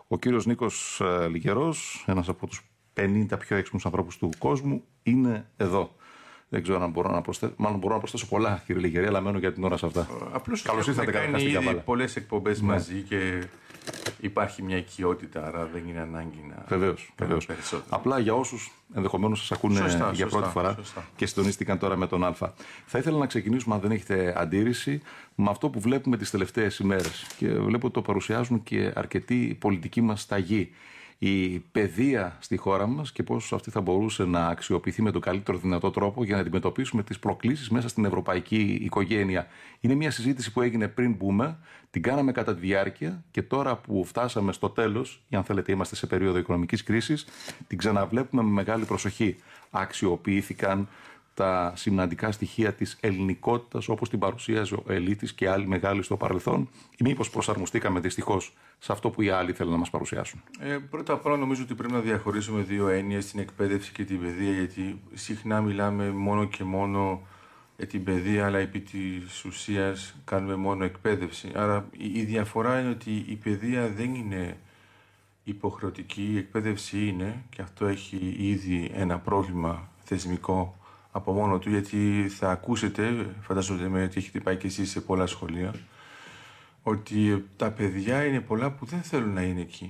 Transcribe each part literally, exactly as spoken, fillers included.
Ο κύριος Νίκος Λιγερός, ένας από τους πενήντα πιο έξυπνους ανθρώπους του κόσμου, είναι εδώ. Δεν ξέρω αν μπορώ να προσθέσω. Μάλλον μπορώ να προσθέσω πολλά, κύριε Λιγερή, αλλά μένω για την ώρα σε αυτά. Απλώς καλώς ήρθατε, κάνει ήδη πολλές εκπομπές ναι. μαζί και υπάρχει μια οικειότητα, άρα δεν είναι ανάγκη να. Βεβαίως, βεβαίως. Απλά για όσους ενδεχομένως σας ακούνε σωστά, για πρώτη φορά σωστά. και συντονίστηκαν τώρα με τον Α. Θα ήθελα να ξεκινήσουμε, αν δεν έχετε αντίρρηση, με αυτό που βλέπουμε τις τελευταίες ημέρες. Και βλέπω ότι το παρουσιάζουν και αρκετοί πολιτικοί μας σταγοί. Η παιδεία στη χώρα μας και πώς αυτή θα μπορούσε να αξιοποιηθεί με τον καλύτερο δυνατό τρόπο για να αντιμετωπίσουμε τις προκλήσεις μέσα στην ευρωπαϊκή οικογένεια. Είναι μια συζήτηση που έγινε πριν μπούμε, την κάναμε κατά τη διάρκεια και τώρα που φτάσαμε στο τέλος, ή αν θέλετε είμαστε σε περίοδο οικονομικής κρίσης, την ξαναβλέπουμε με μεγάλη προσοχή. Αξιοποιήθηκαν τα σημαντικά στοιχεία της ελληνικότητας όπως την παρουσίαζε ο Ελίτης και άλλοι μεγάλοι στο παρελθόν, ή μήπως προσαρμοστήκαμε δυστυχώς σε αυτό που οι άλλοι θέλουν να μας παρουσιάσουν? Ε, πρώτα απ' όλα νομίζω ότι πρέπει να διαχωρίσουμε δύο έννοιες, την εκπαίδευση και την παιδεία, γιατί συχνά μιλάμε μόνο και μόνο για την παιδεία, αλλά επί της ουσίας κάνουμε μόνο εκπαίδευση. Άρα η διαφορά είναι ότι η παιδεία δεν είναι υποχρεωτική, η εκπαίδευση είναι, και αυτό έχει ήδη ένα πρόβλημα θεσμικό από μόνο του, γιατί θα ακούσετε, φαντάζομαι ότι έχετε πάει και εσείς σε πολλά σχολεία, ότι τα παιδιά είναι πολλά που δεν θέλουν να είναι εκεί.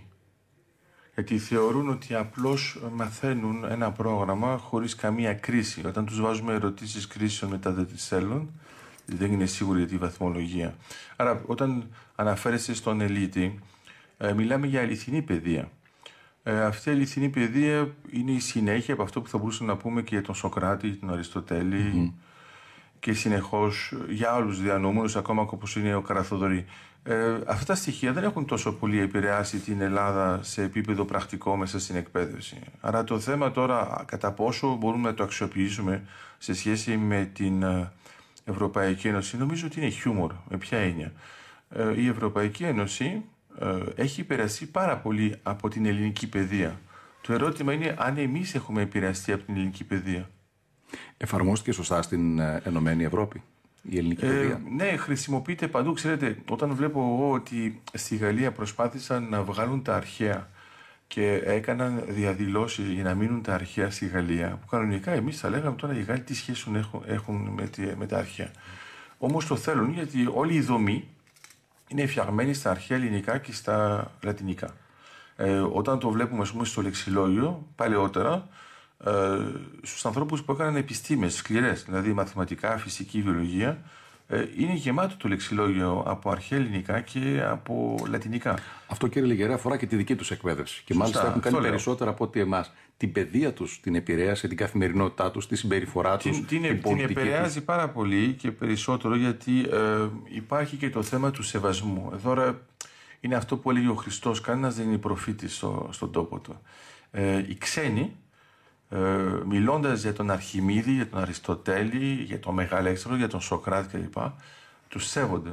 Γιατί θεωρούν ότι απλώς μαθαίνουν ένα πρόγραμμα χωρίς καμία κρίση. Όταν τους βάζουμε ερωτήσεις κρίσεων μετά δεν τις θέλουν, δεν είναι σίγουροι για τη βαθμολογία. Άρα όταν αναφέρεσαι στον Ελίτη, μιλάμε για αληθινή παιδεία. Ε, αυτή η αληθινή παιδεία είναι η συνέχεια από αυτό που θα μπορούσαμε να πούμε και για τον Σωκράτη, τον Αριστοτέλη mm-hmm. και συνεχώς για άλλους διανόμενους, ακόμα όπως είναι ο Καραθοδωρή. Ε, αυτά τα στοιχεία δεν έχουν τόσο πολύ επηρεάσει την Ελλάδα σε επίπεδο πρακτικό μέσα στην εκπαίδευση. Άρα το θέμα τώρα κατά πόσο μπορούμε να το αξιοποιήσουμε σε σχέση με την Ευρωπαϊκή Ένωση, νομίζω ότι είναι χιούμορ. Με ποια έννοια? Ε, η Ευρωπαϊκή Ένωση έχει επηρεαστεί πάρα πολύ από την ελληνική παιδεία. Το ερώτημα είναι αν εμείς έχουμε επηρεαστεί από την ελληνική παιδεία. Εφαρμόστηκε σωστά στην Ενωμένη Ευρώπη η ελληνική ε, παιδεία? Ναι, χρησιμοποιείται παντού. Ξέρετε, όταν βλέπω εγώ ότι στη Γαλλία προσπάθησαν να βγάλουν τα αρχαία και έκαναν διαδηλώσεις για να μείνουν τα αρχαία στη Γαλλία, που κανονικά εμείς θα λέγαμε τώρα οι Γάλλοι τι σχέση έχουν, έχουν με, τη, με τα αρχαία. Όμως το θέλουν γιατί όλη η δομή είναι φτιαγμένη στα αρχαία ελληνικά και στα λατινικά. Ε, όταν το βλέπουμε, ας πούμε, στο λεξιλόγιο, παλαιότερα, ε, στους ανθρώπους που έκαναν επιστήμες σκληρές, δηλαδή μαθηματικά, φυσική, βιολογία, ε, είναι γεμάτο το λεξιλόγιο από αρχαία ελληνικά και από λατινικά. Αυτό, κύριε Λιγερέ, αφορά και τη δική τους εκπαίδευση. Και σωστά, μάλιστα έχουν κάνει περισσότερα από ό,τι εμάς. Την παιδεία τους την επηρέασε, την καθημερινότητά τους, τη συμπεριφορά τους. Την, την, την επηρεάζει τους πάρα πολύ και περισσότερο γιατί ε, υπάρχει και το θέμα του σεβασμού. Εδώ είναι αυτό που έλεγε ο Χριστός: κανένας δεν είναι προφήτης στο, στον τόπο του. Ε, οι ξένοι, ε, μιλώντας για τον Αρχιμίδη, για τον Αριστοτέλη, για τον Μεγαλέξανδρο, για τον Σωκράτη κλπ., τους σέβονται.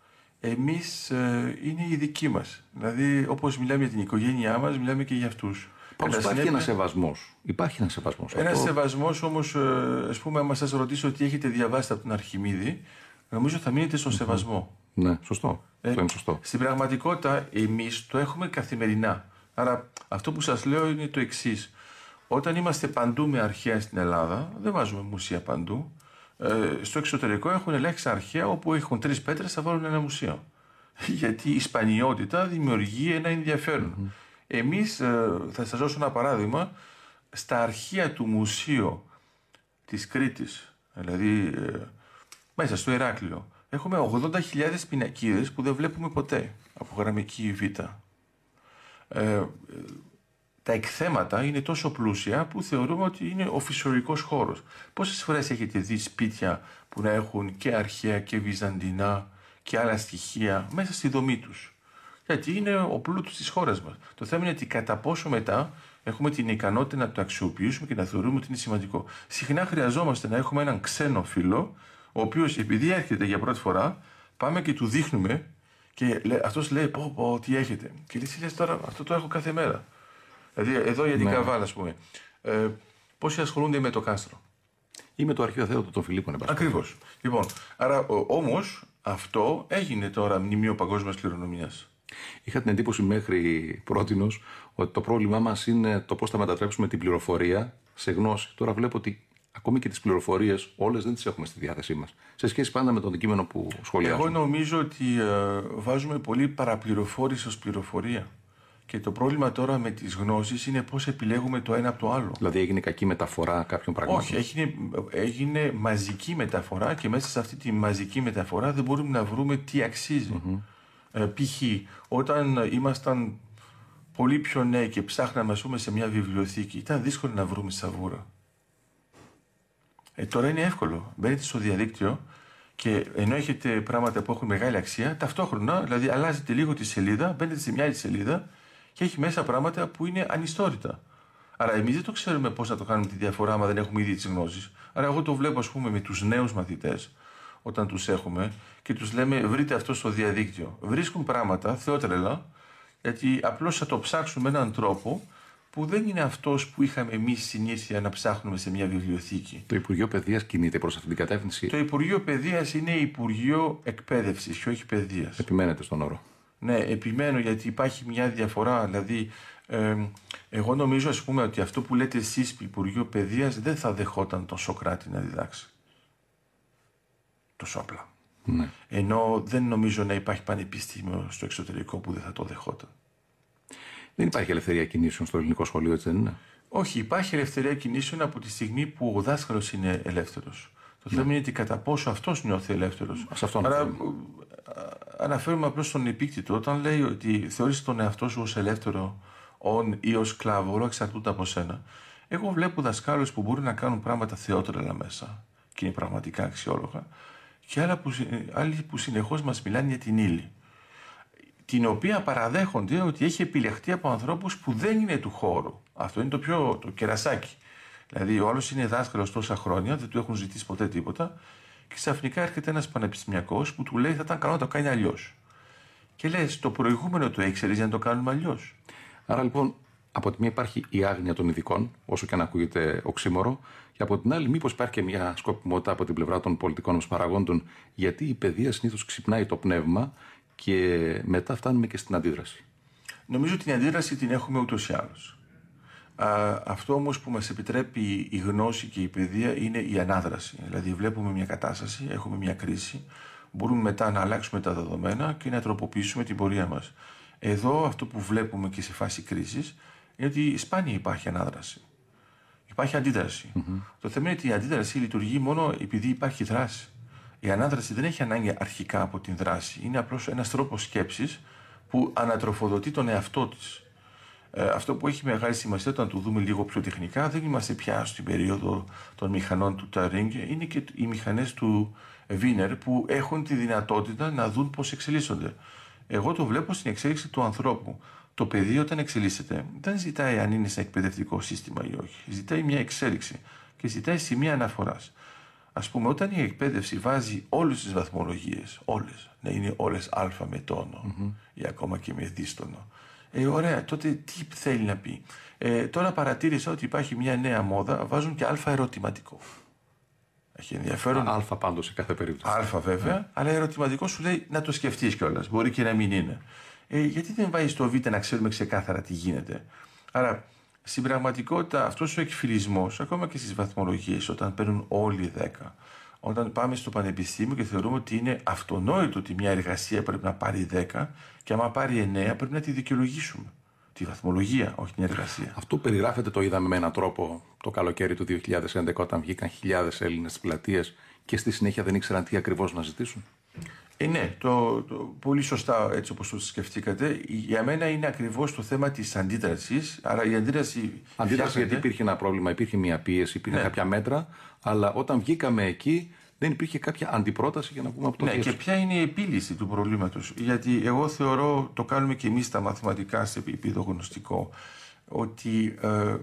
Εμείς ε, είναι οι δικοί μας. Δηλαδή, όπως μιλάμε για την οικογένειά μας, μιλάμε και για αυτούς. Πάντως υπάρχει συνέπεια... ένα σεβασμός. Υπάρχει ένα σεβασμός. Ένα αυτό... σεβασμός όμως, ε, ας πούμε, άμα σας ρωτήσω τι έχετε διαβάσει από τον Αρχιμίδη, νομίζω θα μείνετε στον mm-hmm. σεβασμό. Ναι, σωστό. Ε, αυτό είναι σωστό. Στην πραγματικότητα, εμείς το έχουμε καθημερινά. Άρα, αυτό που σας λέω είναι το εξής. Όταν είμαστε παντού με αρχαία στην Ελλάδα, δεν βάζουμε μουσεία παντού. Ε, στο εξωτερικό έχουν ελάχιστα αρχαία όπου έχουν τρεις πέτρες, θα βάλουν ένα μουσείο. Γιατί η σπανιότητα δημιουργεί ένα ενδιαφέρον. Mm-hmm. Εμείς, ε, θα σας δώσω ένα παράδειγμα, στα αρχεία του Μουσείου της Κρήτης, δηλαδή ε, μέσα στο Ηράκλειο, έχουμε ογδόντα χιλιάδες πινακίδες που δεν βλέπουμε ποτέ από γραμμική Β. Ε, τα εκθέματα είναι τόσο πλούσια που θεωρούμε ότι είναι ο φυσιολογικός χώρος. Πόσες φορές έχετε δει σπίτια που να έχουν και αρχαία και βυζαντινά και άλλα στοιχεία μέσα στη δομή τους? Γιατί είναι ο πλούτος της χώρας μας. Το θέμα είναι ότι κατά πόσο μετά έχουμε την ικανότητα να το αξιοποιήσουμε και να θεωρούμε ότι είναι σημαντικό. Συχνά χρειαζόμαστε να έχουμε έναν ξένο φίλο, ο οποίος επειδή έρχεται για πρώτη φορά, πάμε και του δείχνουμε και αυτός λέει: πω, πω, τι έχετε. Και λες, τώρα αυτό το έχω κάθε μέρα. Δηλαδή εδώ για την ναι. Καβάλα, ας πούμε. Ε, πόσοι ασχολούνται με το κάστρο? Ή με το αρχαίο θέατρο των Φιλίππων. Ακριβώς. Λοιπόν, άρα όμως αυτό έγινε τώρα μνημείο παγκόσμιας κληρονομιάς. Είχα την εντύπωση μέχρι πρότινος ότι το πρόβλημά μας είναι το πώς θα μετατρέψουμε την πληροφορία σε γνώση. Τώρα βλέπω ότι ακόμη και τις πληροφορίες όλες δεν τις έχουμε στη διάθεσή μας. Σε σχέση πάντα με το αντικείμενο που σχολιάζουμε. Εγώ νομίζω ότι ε, βάζουμε πολύ παραπληροφόρηση ως πληροφορία. Και το πρόβλημα τώρα με τις γνώσεις είναι πώς επιλέγουμε το ένα από το άλλο. Δηλαδή έγινε κακή μεταφορά κάποιων πραγμάτων. Όχι, έγινε, έγινε μαζική μεταφορά και μέσα σε αυτή τη μαζική μεταφορά δεν μπορούμε να βρούμε τι αξίζει. Mm-hmm. Ε, π.χ. όταν ήμασταν πολύ πιο νέοι και ψάχναμε ας πούμε, σε μια βιβλιοθήκη, ήταν δύσκολο να βρούμε σαβούρα. Ε, τώρα είναι εύκολο. Μπαίνετε στο διαδίκτυο και ενώ έχετε πράγματα που έχουν μεγάλη αξία, ταυτόχρονα, δηλαδή αλλάζετε λίγο τη σελίδα, μπαίνετε σε μια άλλη σελίδα και έχει μέσα πράγματα που είναι ανιστόρητα. Άρα, εμείς δεν το ξέρουμε πώς να το κάνουμε τη διαφορά, άμα δεν έχουμε ήδη τις γνώσεις. Άρα, εγώ το βλέπω, ας πούμε, με τους νέους μαθητές, όταν τους έχουμε και τους λέμε, βρείτε αυτό στο διαδίκτυο. Βρίσκουν πράγματα, θεότρελα, γιατί απλώς θα το ψάξουν με έναν τρόπο που δεν είναι αυτός που είχαμε εμείς συνήθεια να ψάχνουμε σε μια βιβλιοθήκη. Το Υπουργείο Παιδείας κινείται προς αυτή την κατεύθυνση. Το Υπουργείο Παιδείας είναι Υπουργείο Εκπαίδευσης και όχι Παιδείας. Επιμένετε στον όρο. Ναι, επιμένω γιατί υπάρχει μια διαφορά. Δηλαδή, ε, εγώ νομίζω ας πούμε ότι αυτό που λέτε εσείς Υπουργείο Παιδείας δεν θα δεχόταν τον Σωκράτη να διδάξει. Τόσο απλά. Ναι. Ενώ δεν νομίζω να υπάρχει πανεπιστήμιο στο εξωτερικό που δεν θα το δεχόταν. Δεν υπάρχει ελευθερία κινήσεων στο ελληνικό σχολείο, έτσι δεν είναι? Όχι, υπάρχει ελευθερία κινήσεων από τη στιγμή που ο δάσκαλος είναι ελεύθερος. Το θέμα είναι ότι κατά πόσο αυτός νιώθει ελεύθερος. Σε αυτό Άρα, αναφέρουμε απλώς στον επίκτητο. Όταν λέει ότι θεωρείς τον εαυτό σου ως ελεύθερο όν ή ως σκλάβο, όλα εξαρτούνται από σένα. Εγώ βλέπω δασκάλους που μπορούν να κάνουν πράγματα θεότρελα μέσα και είναι πραγματικά αξιόλογα, και άλλα που, άλλοι που συνεχώς μας μιλάνε για την ύλη, την οποία παραδέχονται ότι έχει επιλεχτεί από ανθρώπους που δεν είναι του χώρου. Αυτό είναι το πιο το κερασάκι. Δηλαδή, ο άλλος είναι δάσκαλος τόσα χρόνια, δεν του έχουν ζητήσει ποτέ τίποτα, και ξαφνικά έρχεται ένας πανεπιστημιακός που του λέει: θα ήταν καλό να το κάνει αλλιώς. Και λες, το προηγούμενο το ήξερες για να το κάνουμε αλλιώς. Άρα λοιπόν, από τη μία υπάρχει η άγνοια των ειδικών, όσο και αν ακούγεται οξύμορο, και από την άλλη, μήπως υπάρχει και μια σκοπιμότητα από την πλευρά των πολιτικών μας παραγόντων, γιατί η παιδεία συνήθως ξυπνάει το πνεύμα και μετά φτάνουμε και στην αντίδραση. Νομίζω την αντίδραση την έχουμε ούτως ή άλλως. Α, αυτό όμως που μας επιτρέπει η γνώση και η παιδεία είναι η ανάδραση. Δηλαδή βλέπουμε μια κατάσταση, έχουμε μια κρίση, μπορούμε μετά να αλλάξουμε τα δεδομένα και να τροποποιήσουμε την πορεία μας. Εδώ αυτό που βλέπουμε και σε φάση κρίσης είναι ότι σπάνια υπάρχει ανάδραση. Υπάρχει αντίδραση. Mm-hmm. Το θέμα είναι ότι η αντίδραση λειτουργεί μόνο επειδή υπάρχει δράση. Η ανάδραση δεν έχει ανάγκη αρχικά από την δράση. Είναι απλώς ένας τρόπος σκέψης που ανατροφοδοτεί τον εαυτό της. Ε, αυτό που έχει μεγάλη σημασία όταν το δούμε λίγο πιο τεχνικά, δεν είμαστε πια στην περίοδο των μηχανών του Turing, είναι και οι μηχανές του Wiener που έχουν τη δυνατότητα να δουν πώς εξελίσσονται. Εγώ το βλέπω στην εξέλιξη του ανθρώπου. Το παιδί όταν εξελίσσεται δεν ζητάει αν είναι σε εκπαιδευτικό σύστημα ή όχι. Ζητάει μια εξέλιξη και ζητάει σημεία αναφοράς. Ας πούμε, όταν η εκπαίδευση βάζει όλες τις βαθμολογίες, όλες, να είναι όλες α με τόνο mm-hmm. ή ακόμα και με δίστονο, ε, ωραία, τότε τι θέλει να πει. Ε, τώρα παρατήρησα ότι υπάρχει μια νέα μόδα, βάζουν και α ερωτηματικό. Έχει ενδιαφέρον. Α, α πάντως σε κάθε περίπτωση. Α βέβαια, mm. αλλά ερωτηματικό σου λέει να το σκεφτείς κιόλας. Μπορεί και να μην είναι. Ε, γιατί δεν βάζεις το β να ξέρουμε ξεκάθαρα τι γίνεται. Άρα, στην πραγματικότητα, αυτός ο εκφυλισμός, ακόμα και στις βαθμολογίες, όταν παίρνουν όλοι δέκα, όταν πάμε στο πανεπιστήμιο και θεωρούμε ότι είναι αυτονόητο ότι μια εργασία πρέπει να πάρει δέκα και άμα πάρει εννέα πρέπει να τη δικαιολογήσουμε. Τη βαθμολογία, όχι την εργασία. Αυτό περιγράφεται, το είδαμε με έναν τρόπο το καλοκαίρι του δύο χιλιάδες έντεκα, όταν βγήκαν χιλιάδες Έλληνες στις πλατείες και στη συνέχεια δεν ήξεραν τι ακριβώς να ζητήσουν. Ε, ναι, το, το, πολύ σωστά έτσι όπως το σκεφτήκατε. Για μένα είναι ακριβώς το θέμα της αντίδρασης. Άρα η αντίδραση. Αντίδραση γιατί υπήρχε ένα πρόβλημα, υπήρχε μια πίεση, υπήρχαν ναι. κάποια μέτρα, αλλά όταν βγήκαμε εκεί δεν υπήρχε κάποια αντιπρόταση για να πούμε από το ναι, και ποια είναι η επίλυση του προβλήματος. Γιατί εγώ θεωρώ, το κάνουμε και εμείς τα μαθηματικά σε επίπεδο γνωστικό, ότι ε,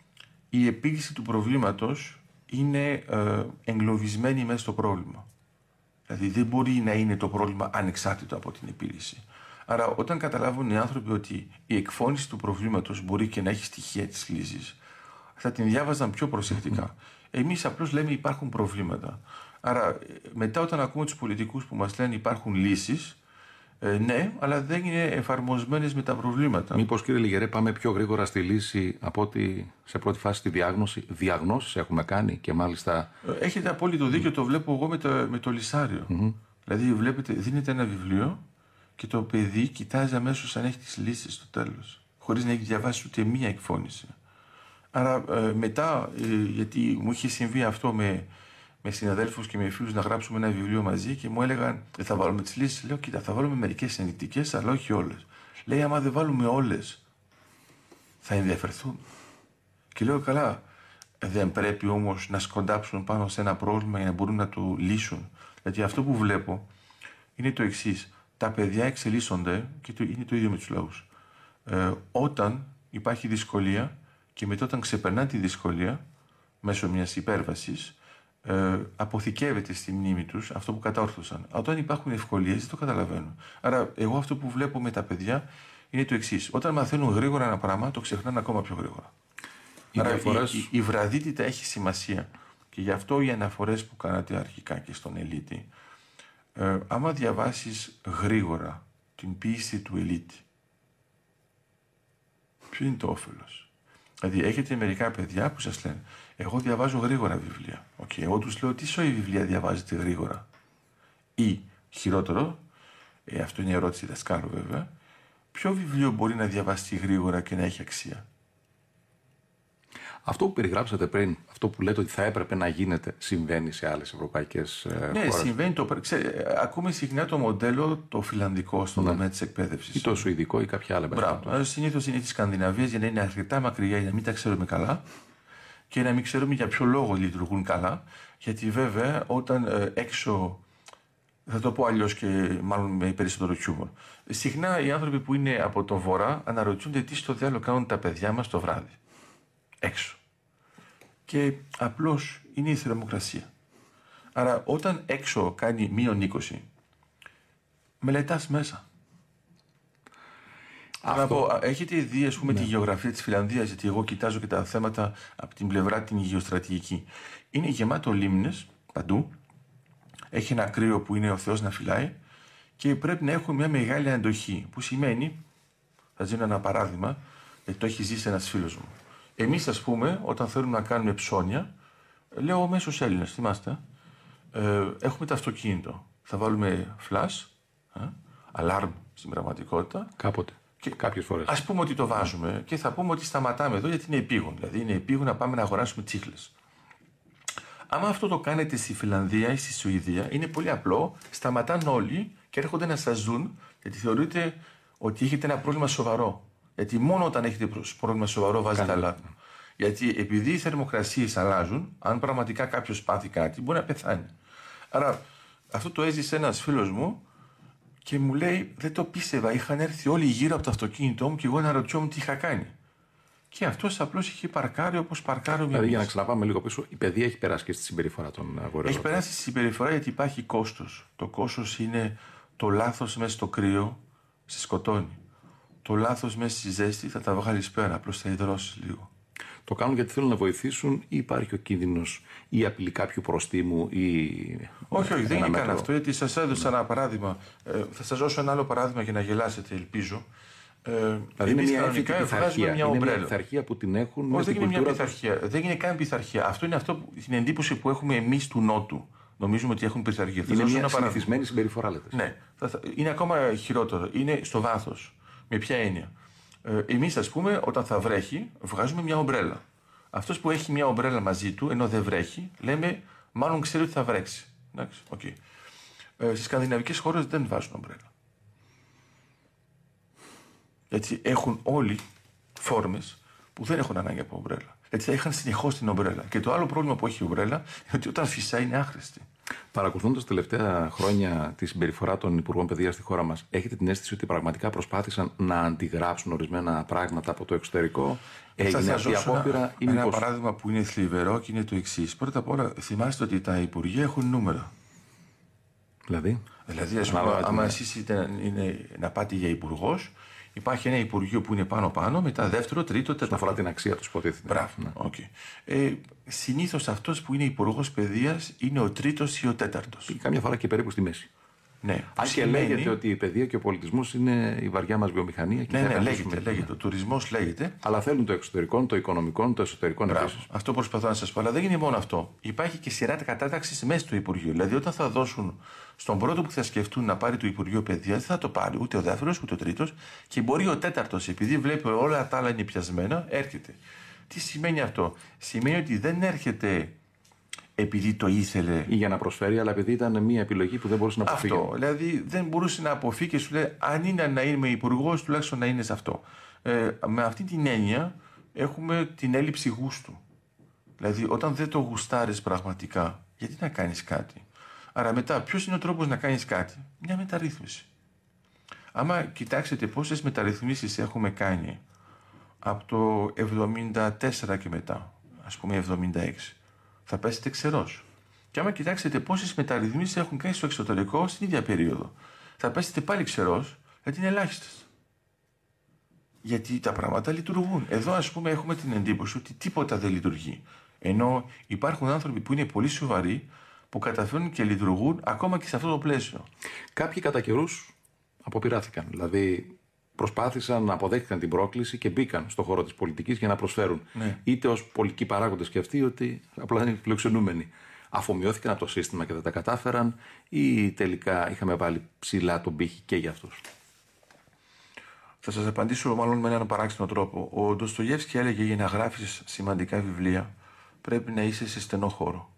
η επίλυση του προβλήματος είναι ε, εγκλωβισμένη μέσα στο πρόβλημα. Δηλαδή δεν μπορεί να είναι το πρόβλημα ανεξάρτητο από την επίλυση. Άρα όταν καταλάβουν οι άνθρωποι ότι η εκφώνηση του προβλήματος μπορεί και να έχει στοιχεία της λύσης, θα την διάβαζαν πιο προσεκτικά. Εμείς απλώς λέμε υπάρχουν προβλήματα. Άρα μετά όταν ακούμε τους πολιτικούς που μας λένε υπάρχουν λύσεις, Ε, ναι, αλλά δεν είναι εφαρμοσμένες με τα προβλήματα. Μήπως, κύριε Λιγερέ, πάμε πιο γρήγορα στη λύση από ότι σε πρώτη φάση τη διάγνωση? Διαγνώσεις έχουμε κάνει και μάλιστα. Έχετε απόλυτο δίκιο, το βλέπω εγώ με το, με το Λυσάριο. Mm-hmm. Δηλαδή, βλέπετε, δίνετε ένα βιβλίο και το παιδί κοιτάζει αμέσως αν έχει τις λύσεις στο τέλος, χωρίς να έχει διαβάσει ούτε μία εκφώνηση. Άρα ε, μετά, ε, γιατί μου είχε συμβεί αυτό με, με συναδέλφους και με φίλους να γράψουμε ένα βιβλίο μαζί και μου έλεγαν δεν θα βάλουμε τις λύσεις. Λέω, κοίτα, θα βάλουμε μερικές ενδεικτικές, αλλά όχι όλες. Λέει, άμα δεν βάλουμε όλες, θα ενδιαφερθούν. Και λέω, καλά, δεν πρέπει όμως να σκοντάψουν πάνω σε ένα πρόβλημα για να μπορούν να το λύσουν? Γιατί αυτό που βλέπω είναι το εξής. Τα παιδιά εξελίσσονται και το, είναι το ίδιο με τους λαούς. Ε, όταν υπάρχει δυσκολία και μετά όταν ξεπερνά τη δυσκολία μέσω μιας υπέρβασης, ε, αποθηκεύεται στη μνήμη τους αυτό που κατόρθωσαν. Όταν υπάρχουν ευκολίες δεν το καταλαβαίνουν. Άρα εγώ αυτό που βλέπω με τα παιδιά είναι το εξής. Όταν μαθαίνουν γρήγορα ένα πράγμα το ξεχνάνε ακόμα πιο γρήγορα. Οι Άρα διαφορές... η, η, η βραδύτητα έχει σημασία. Και γι' αυτό οι αναφορές που κάνατε αρχικά και στον Ελίτη, ε, άμα διαβάσεις γρήγορα την ποίηση του Ελίτη, ποιο είναι το όφελος? Δηλαδή έχετε μερικά παιδιά που σας λένε εγώ διαβάζω γρήγορα βιβλία. Okay, εγώ τους λέω τι σοή βιβλία διαβάζετε γρήγορα? Ή χειρότερο, ε, αυτό είναι η ερώτηση δασκάλου βέβαια, ποιο βιβλίο μπορεί να διαβαστεί γρήγορα και να έχει αξία? Αυτό που περιγράψατε πριν, αυτό που λέτε ότι θα έπρεπε να γίνεται, συμβαίνει σε άλλες ευρωπαϊκές χώρες? Ναι, συμβαίνει. Το, ξέρετε, ακούμε συχνά το μοντέλο το φιλανδικό στον ναι. τομέα της εκπαίδευσης. Ή το σουηδικό ή κάποια άλλα. Μπράβο. Συνήθως είναι της Σκανδιναβίας για να είναι αρκετά μακριά, για να μην τα ξέρουμε καλά και να μην ξέρουμε για ποιο λόγο λειτουργούν καλά. Γιατί βέβαια όταν ε, έξω. Θα το πω αλλιώς και μάλλον με περισσότερο χιούμορ. Συχνά οι άνθρωποι που είναι από το βορρά αναρωτιούνται τι στο διάλογο κάνουν τα παιδιά μας το βράδυ. Έξω. Και απλώς είναι η θερμοκρασία. Άρα όταν έξω κάνει μείον είκοσι, μελετάς μέσα. Αυτό... πω, έχετε δει ας πούμε ναι. τη γεωγραφία της Φιλανδίας, γιατί εγώ κοιτάζω και τα θέματα από την πλευρά την γεωστρατηγική. Είναι γεμάτο λίμνες παντού, έχει ένα κρύο που είναι ο Θεός να φυλάει και πρέπει να έχουν μια μεγάλη αντοχή, που σημαίνει, θα δίνω ένα παράδειγμα, γιατί το έχει ζήσει ένας φίλος μου. Εμείς, ας πούμε, όταν θέλουμε να κάνουμε ψώνια, λέω μέσος Έλληνας, θυμάστε, ε, έχουμε το αυτοκίνητο. Θα βάλουμε flash, ε, alarm στην πραγματικότητα. Κάποτε. Και κάποιες φορές. Ας πούμε ότι το βάζουμε και θα πούμε ότι σταματάμε εδώ γιατί είναι επίγον. Δηλαδή, είναι επίγον να πάμε να αγοράσουμε τσίχλες. Άμα αυτό το κάνετε στη Φιλανδία ή στη Σουηδία, είναι πολύ απλό. Σταματάνε όλοι και έρχονται να σας δουν, γιατί θεωρείτε ότι έχετε ένα πρόβλημα σοβαρό. Γιατί μόνο όταν έχετε πρόβλημα σοβαρό βάζετε αλάρμα. Γιατί επειδή οι θερμοκρασίες αλλάζουν, αν πραγματικά κάποιος πάθει κάτι, μπορεί να πεθάνει. Άρα αυτό το έζησε ένας φίλος μου και μου λέει: δεν το πίστευα. Είχαν έρθει όλοι γύρω από το αυτοκίνητό μου και εγώ αναρωτιόμουν τι είχα κάνει. Και αυτός απλώς είχε παρκάρει όπως παρκάρει. Δηλαδή, για να ξαναπάμε λίγο πίσω, η παιδεία έχει περάσει και στη συμπεριφορά των αγορών. Έχει περάσει στη συμπεριφορά γιατί υπάρχει κόστος. Το κόστος είναι το λάθος μέσα στο κρύο, σε σκοτώνει. Το λάθος μέσα στη ζέστη θα τα βγάλεις πέρα, απλώς θα υδρώσεις λίγο. Το κάνουν γιατί θέλουν να βοηθήσουν ή υπάρχει ο κίνδυνος ή απειλή κάποιου προστίμου ή. Όχι, όχι, δεν είναι καν αυτό. Γιατί σας έδωσα ένα παράδειγμα. Ε, θα σας δώσω ένα άλλο παράδειγμα για να γελάσετε, ελπίζω. Ε, δηλαδή είναι μια εύκολη πειθαρχία. Είναι μια πειθαρχία που την έχουν. Όχι, δεν είναι μια πειθαρχία. Δεν είναι καν πειθαρχία. Αυτό είναι αυτό που, την εντύπωση που έχουμε εμείς του Νότου. Νομίζουμε ότι έχουν πειθαρχία. Είναι μια συνηθισμένη συμπεριφορά, λέτε. Ναι. Είναι ακόμα χειρότερο. Είναι στο βάθος. Με ποια έννοια? Ε, εμείς, ας πούμε, όταν θα βρέχει, βγάζουμε μια ομπρέλα. Αυτός που έχει μια ομπρέλα μαζί του, ενώ δεν βρέχει, λέμε μάλλον ξέρει ότι θα βρέξει. Εντάξει, okay. ε, στις σκανδιναβικές χώρες δεν βάζουν ομπρέλα. Έτσι έχουν όλοι φόρμες που δεν έχουν ανάγκη από ομπρέλα. Έτσι θα είχαν συνεχώς την ομπρέλα. Και το άλλο πρόβλημα που έχει η ομπρέλα είναι ότι όταν φυσάει είναι άχρηστη. Παρακολουθώντας τα τελευταία χρόνια τη συμπεριφορά των Υπουργών Παιδείας στη χώρα μας, έχετε την αίσθηση ότι πραγματικά προσπάθησαν να αντιγράψουν ορισμένα πράγματα από το εξωτερικό? Έγινε αυτή η απόπειρα? Ένα, ένα παράδειγμα που είναι θλιβερό και είναι το εξής. Πρώτα απ' όλα, θυμάστε ότι τα Υπουργεία έχουν νούμερα. Δηλαδή, δηλαδή ας πούμε, άμα εσείς είτε, είναι, να πάτε για υπουργός, υπάρχει ένα Υπουργείο που είναι πάνω-πάνω, μετά δεύτερο, τρίτο, τέταρτο. Αφορά την αξία του, υποτίθεται. Μπράβο. Ναι. Okay. Ε, συνήθως αυτός που είναι Υπουργός Παιδείας είναι ο τρίτος ή ο τέταρτος. Ή καμιά φορά και περίπου στη μέση. Ναι. Αν και σημαίνει... λέγεται ότι η παιδεία και ο πολιτισμός είναι η βαριά μας βιομηχανία. Και ναι, ναι, λέγεται, λέγεται. Ο τουρισμός λέγεται. Αλλά θέλουν το εξωτερικό, το οικονομικό, το εσωτερικό επίσης. Αυτό προσπαθώ να σας πω. Αλλά δεν είναι μόνο αυτό. Υπάρχει και σειρά κατάταξης μέσα στο Υπουργείο. Δηλαδή, όταν θα δώσουν στον πρώτο που θα σκεφτούν να πάρει το Υπουργείο Παιδείας, δεν θα το πάρει ούτε ο δεύτερος ούτε ο τρίτος. Και μπορεί ο τέταρτος, επειδή βλέπει όλα τα άλλα είναι πιασμένα, έρχεται. Τι σημαίνει αυτό? Σημαίνει ότι δεν έρχεται επειδή το ήθελε. Ή για να προσφέρει, αλλά επειδή ήταν μια επιλογή που δεν μπορούσε να αποφύγει. Αυτό. Δηλαδή δεν μπορούσε να αποφύγει και σου λέει: αν είναι να είμαι υπουργός, τουλάχιστον να είναι σε αυτό. Ε, με αυτή την έννοια έχουμε την έλλειψη γούστου. Δηλαδή, όταν δεν το γουστάρεις πραγματικά, γιατί να κάνεις κάτι? Άρα, μετά, ποιος είναι ο τρόπος να κάνεις κάτι? Μια μεταρρύθμιση. Άμα κοιτάξετε πόσες μεταρρυθμίσεις έχουμε κάνει από το εβδομήντα τέσσερα και μετά, ας πούμε εβδομήντα έξι, θα πέσετε ξερός. Και άμα κοιτάξετε πόσες μεταρρυθμίσεις έχουν κάνει στο εξωτερικό στην ίδια περίοδο, θα πέσετε πάλι ξερός, γιατί είναι ελάχιστες. Γιατί τα πράγματα λειτουργούν. Εδώ, ας πούμε, έχουμε την εντύπωση ότι τίποτα δεν λειτουργεί. Ενώ υπάρχουν άνθρωποι που είναι πολύ σοβαροί, που καταφέρνουν και λειτουργούν ακόμα και σε αυτό το πλαίσιο. Κάποιοι κατά καιρούς αποπειράθηκαν. Δηλαδή, προσπάθησαν, αποδέχτηκαν την πρόκληση και μπήκαν στον χώρο της πολιτικής για να προσφέρουν. Ναι. Είτε ως πολιτικοί παράγοντες και αυτοί, ότι απλά είναι φιλοξενούμενοι. Αφομοιώθηκαν από το σύστημα και δεν τα κατάφεραν, ή τελικά είχαμε βάλει ψηλά τον πύχη και για αυτούς? Θα σας απαντήσω μάλλον με έναν παράξενο τρόπο. Ο Ντοστογεύσκι έλεγε: για να γράφεις σημαντικά βιβλία πρέπει να είσαι σε στενό χώρο.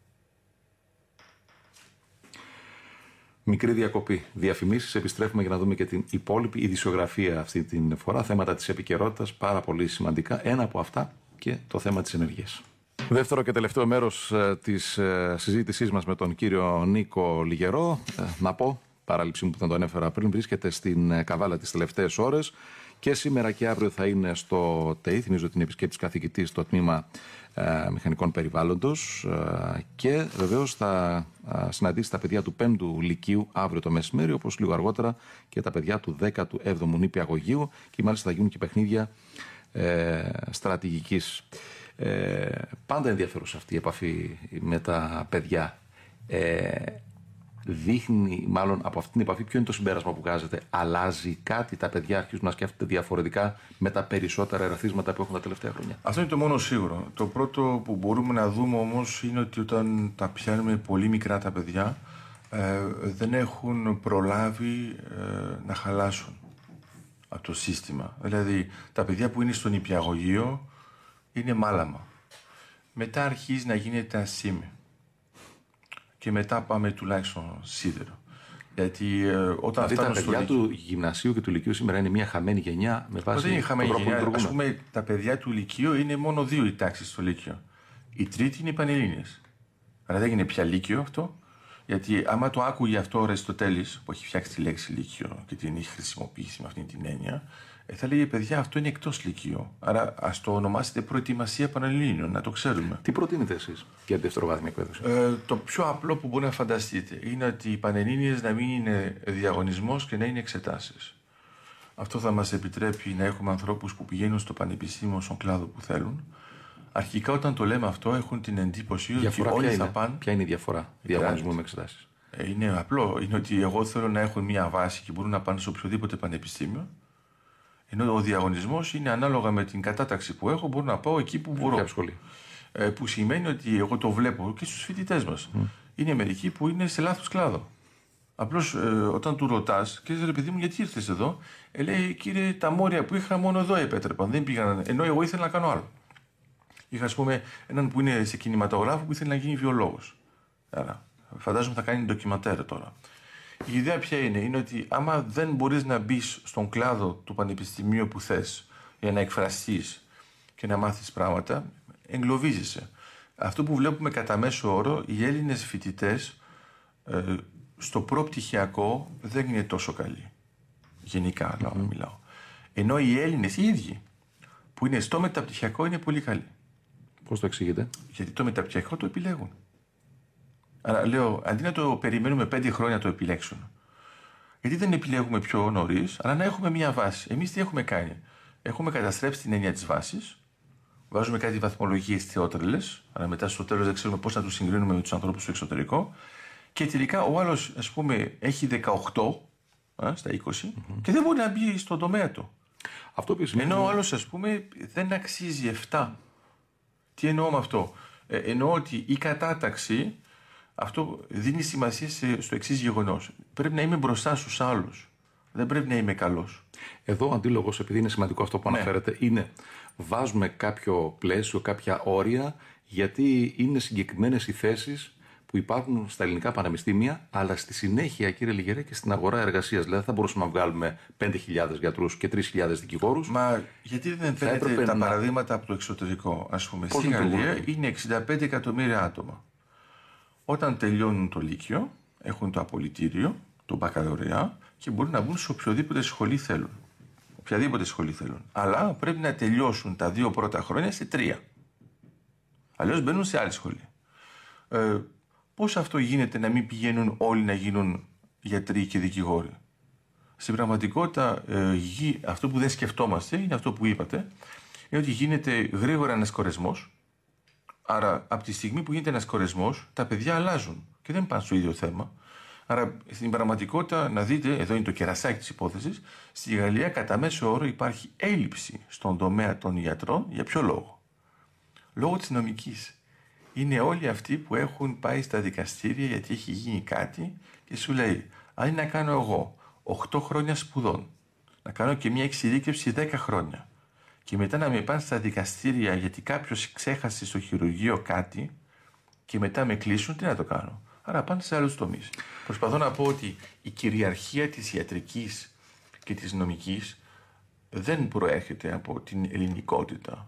Μικρή διακοπή. Διαφημίσεις. Επιστρέφουμε για να δούμε και την υπόλοιπη ειδησιογραφία αυτή την φορά. Θέματα της επικαιρότητας, πάρα πολύ σημαντικά. Ένα από αυτά και το θέμα της ενεργείας. Δεύτερο και τελευταίο μέρος της συζήτησής μας με τον κύριο Νίκο Λιγερό. Να πω, παράληψή μου που δεν το ανέφερα πριν, βρίσκεται στην Καβάλα τις τελευταίες ώρες και σήμερα και αύριο θα είναι στο ΤΕΙ. Θυμίζω την επισκέπτης καθηγητής στο τμήμα ε, Μηχανικών Περιβάλλοντος ε, και βεβαίως θα ε, συναντήσει τα παιδιά του πέμπτου Λυκείου αύριο το μεσημέρι, όπως λίγο αργότερα και τα παιδιά του δέκατου έβδομου Νηπιαγωγείου, και μάλιστα θα γίνουν και παιχνίδια ε, στρατηγικής. Ε, πάντα ενδιαφέρουσα αυτή η επαφή με τα παιδιά. Ε, δείχνει, μάλλον από αυτή την επαφή, ποιο είναι το συμπέρασμα που βγάζετε? Αλλάζει κάτι? Τα παιδιά αρχίζουν να σκέφτονται διαφορετικά με τα περισσότερα εραθίσματα που έχουν τα τελευταία χρόνια? Αυτό είναι το μόνο σίγουρο. Το πρώτο που μπορούμε να δούμε όμως είναι ότι όταν τα πιάνουμε πολύ μικρά τα παιδιά, ε, δεν έχουν προλάβει ε, να χαλάσουν από το σύστημα. Δηλαδή τα παιδιά που είναι στο νηπιαγωγείο είναι μάλαμα. Μετά αρχίζει να γίνεται ασήμι. Και μετά πάμε τουλάχιστον σίδερο. Γιατί ε, όταν δηλαδή, φτάνουν τα παιδιά στο του γυμνασίου και του λυκείου σήμερα είναι μια χαμένη γενιά με βάση. δεν είναι χαμένη γενιά. Ας πούμε, τα παιδιά του λυκείου είναι μόνο δύο οι τάξεις στο λύκειο. Η τρίτη είναι οι Πανελλήνιες. Άρα δεν είναι πια λύκειο αυτό. Γιατί άμα το άκουγε αυτό ο Αριστοτέλης, που έχει φτιάξει τη λέξη λύκειο και την έχει χρησιμοποιήσει με αυτή την έννοια, θα λέγε: παιδιά, αυτό είναι εκτός λυκείου. Άρα ας το ονομάσετε προετοιμασία Πανελλήνιων, να το ξέρουμε. Τι προτείνετε εσείς για τη δευτεροβάθμια εκπαίδευση? Ε, το πιο απλό που μπορεί να φανταστείτε είναι ότι οι Πανελλήνιες να μην είναι διαγωνισμός και να είναι εξετάσεις. Αυτό θα μας επιτρέπει να έχουμε ανθρώπους που πηγαίνουν στο πανεπιστήμιο, στον κλάδο που θέλουν. Αρχικά, όταν το λέμε αυτό, έχουν την εντύπωση διαφορά ότι όλοι ποια θα είναι, πάνε. Ποια είναι η διαφορά διαγωνισμού με εξετάσεις? Ε, είναι απλό. Είναι ότι εγώ θέλω να έχω μία βάση και μπορούν να πάνε σε οποιοδήποτε πανεπιστήμιο. Ενώ ο διαγωνισμός είναι ανάλογα με την κατάταξη που έχω, μπορώ να πάω εκεί που μπορώ. Ε, που σημαίνει ότι εγώ το βλέπω και στους φοιτητές μας. Mm. Είναι μερικοί που είναι σε λάθος κλάδο. Απλώς ε, όταν του ρωτάς, και ρε παιδί μου, γιατί ήρθες εδώ, ε, λέει: κύριε, τα μόρια που είχα μόνο εδώ επέτρεπαν. Δεν πήγαν. Ενώ εγώ ήθελα να κάνω άλλο. Είχα, ας πούμε, έναν που είναι σε κινηματογράφο που ήθελε να γίνει βιολόγος. Άρα, φαντάζομαι θα κάνει ντοκιματέρ τώρα. Η ιδέα ποια είναι? Είναι ότι άμα δεν μπορείς να μπεις στον κλάδο του πανεπιστημίου που θες για να εκφραστείς και να μάθεις πράγματα, εγκλωβίζεσαι. Αυτό που βλέπουμε κατά μέσο όρο, οι Έλληνες φοιτητές ε, στο προπτυχιακό δεν είναι τόσο καλοί. Γενικά mm-hmm. μιλάω. Ενώ οι Έλληνες οι ίδιοι που είναι στο μεταπτυχιακό είναι πολύ καλοί. Πώς το εξηγείτε? Γιατί το μεταπτυχιακό το επιλέγουν. Άρα λέω, αντί να το περιμένουμε πέντε χρόνια να το επιλέξουν, γιατί δεν επιλέγουμε πιο νωρίς, αλλά να έχουμε μια βάση. Εμείς τι έχουμε κάνει? Έχουμε καταστρέψει την έννοια της βάσης, βάζουμε κάτι βαθμολογίες θεότρελες, αλλά μετά στο τέλος δεν ξέρουμε πώς να τους συγκρίνουμε με τους ανθρώπους στο εξωτερικό, Και τελικά ο άλλος, ας πούμε, έχει δεκαοκτώ α, στα είκοσι mm-hmm. και δεν μπορεί να μπει στον τομέα του. Αυτό που σημαίνει... Ενώ ο άλλος, ας πούμε, δεν αξίζει επτά. Τι εννοώ με αυτό? Ε, εννοώ ότι η κατάταξη, αυτό δίνει σημασία σε, στο εξής γεγονός. Πρέπει να είμαι μπροστά στους άλλους. Δεν πρέπει να είμαι καλός. Εδώ ο αντίλογος, επειδή είναι σημαντικό αυτό που ναι. αναφέρετε, είναι βάζουμε κάποιο πλαίσιο, κάποια όρια, γιατί είναι συγκεκριμένες οι θέσεις που υπάρχουν στα ελληνικά πανεπιστήμια, αλλά στη συνέχεια, κύριε Λιγερέ, και στην αγορά εργασίας. Δηλαδή, θα μπορούσαμε να βγάλουμε πέντε χιλιάδες γιατρούς και τρεις χιλιάδες δικηγόρους. Μα γιατί δεν φέρετε τα να... παραδείγματα από το εξωτερικό? Ας πούμε, στη Γαλλία είναι εξήντα πέντε εκατομμύρια άτομα. Όταν τελειώνουν το Λύκειο, έχουν το απολυτήριο, το μπακαλωρεά και μπορούν να μπουν σε οποιοδήποτε σχολή θέλουν. Οποιαδήποτε σχολή θέλουν. Αλλά πρέπει να τελειώσουν τα δύο πρώτα χρόνια σε τρία. Αλλιώς μπαίνουν σε άλλη σχολή. Ε, πώς αυτό γίνεται να μην πηγαίνουν όλοι να γίνουν γιατροί και δικηγόροι? Στην πραγματικότητα, ε, γη, αυτό που δεν σκεφτόμαστε είναι αυτό που είπατε, είναι ότι γίνεται γρήγορα ένας κορεσμός. Άρα, από τη στιγμή που γίνεται ένας κορεσμός, τα παιδιά αλλάζουν και δεν πάνε στο ίδιο θέμα. Άρα, στην πραγματικότητα, να δείτε, εδώ είναι το κερασάκι της υπόθεσης, στη Γαλλία κατά μέσο όρο υπάρχει έλλειψη στον τομέα των γιατρών. Για ποιο λόγο? Λόγω της νομικής. Είναι όλοι αυτοί που έχουν πάει στα δικαστήρια γιατί έχει γίνει κάτι και σου λέει, αν είναι να κάνω εγώ οκτώ χρόνια σπουδών, να κάνω και μια εξειδίκευση δέκα χρόνια και μετά να με πάνε στα δικαστήρια γιατί κάποιος ξέχασε στο χειρουργείο κάτι και μετά με κλείσουν, τι να το κάνω? Άρα πάνε σε άλλους τομείς. Προσπαθώ να πω ότι η κυριαρχία της ιατρικής και της νομικής δεν προέρχεται από την ελληνικότητα.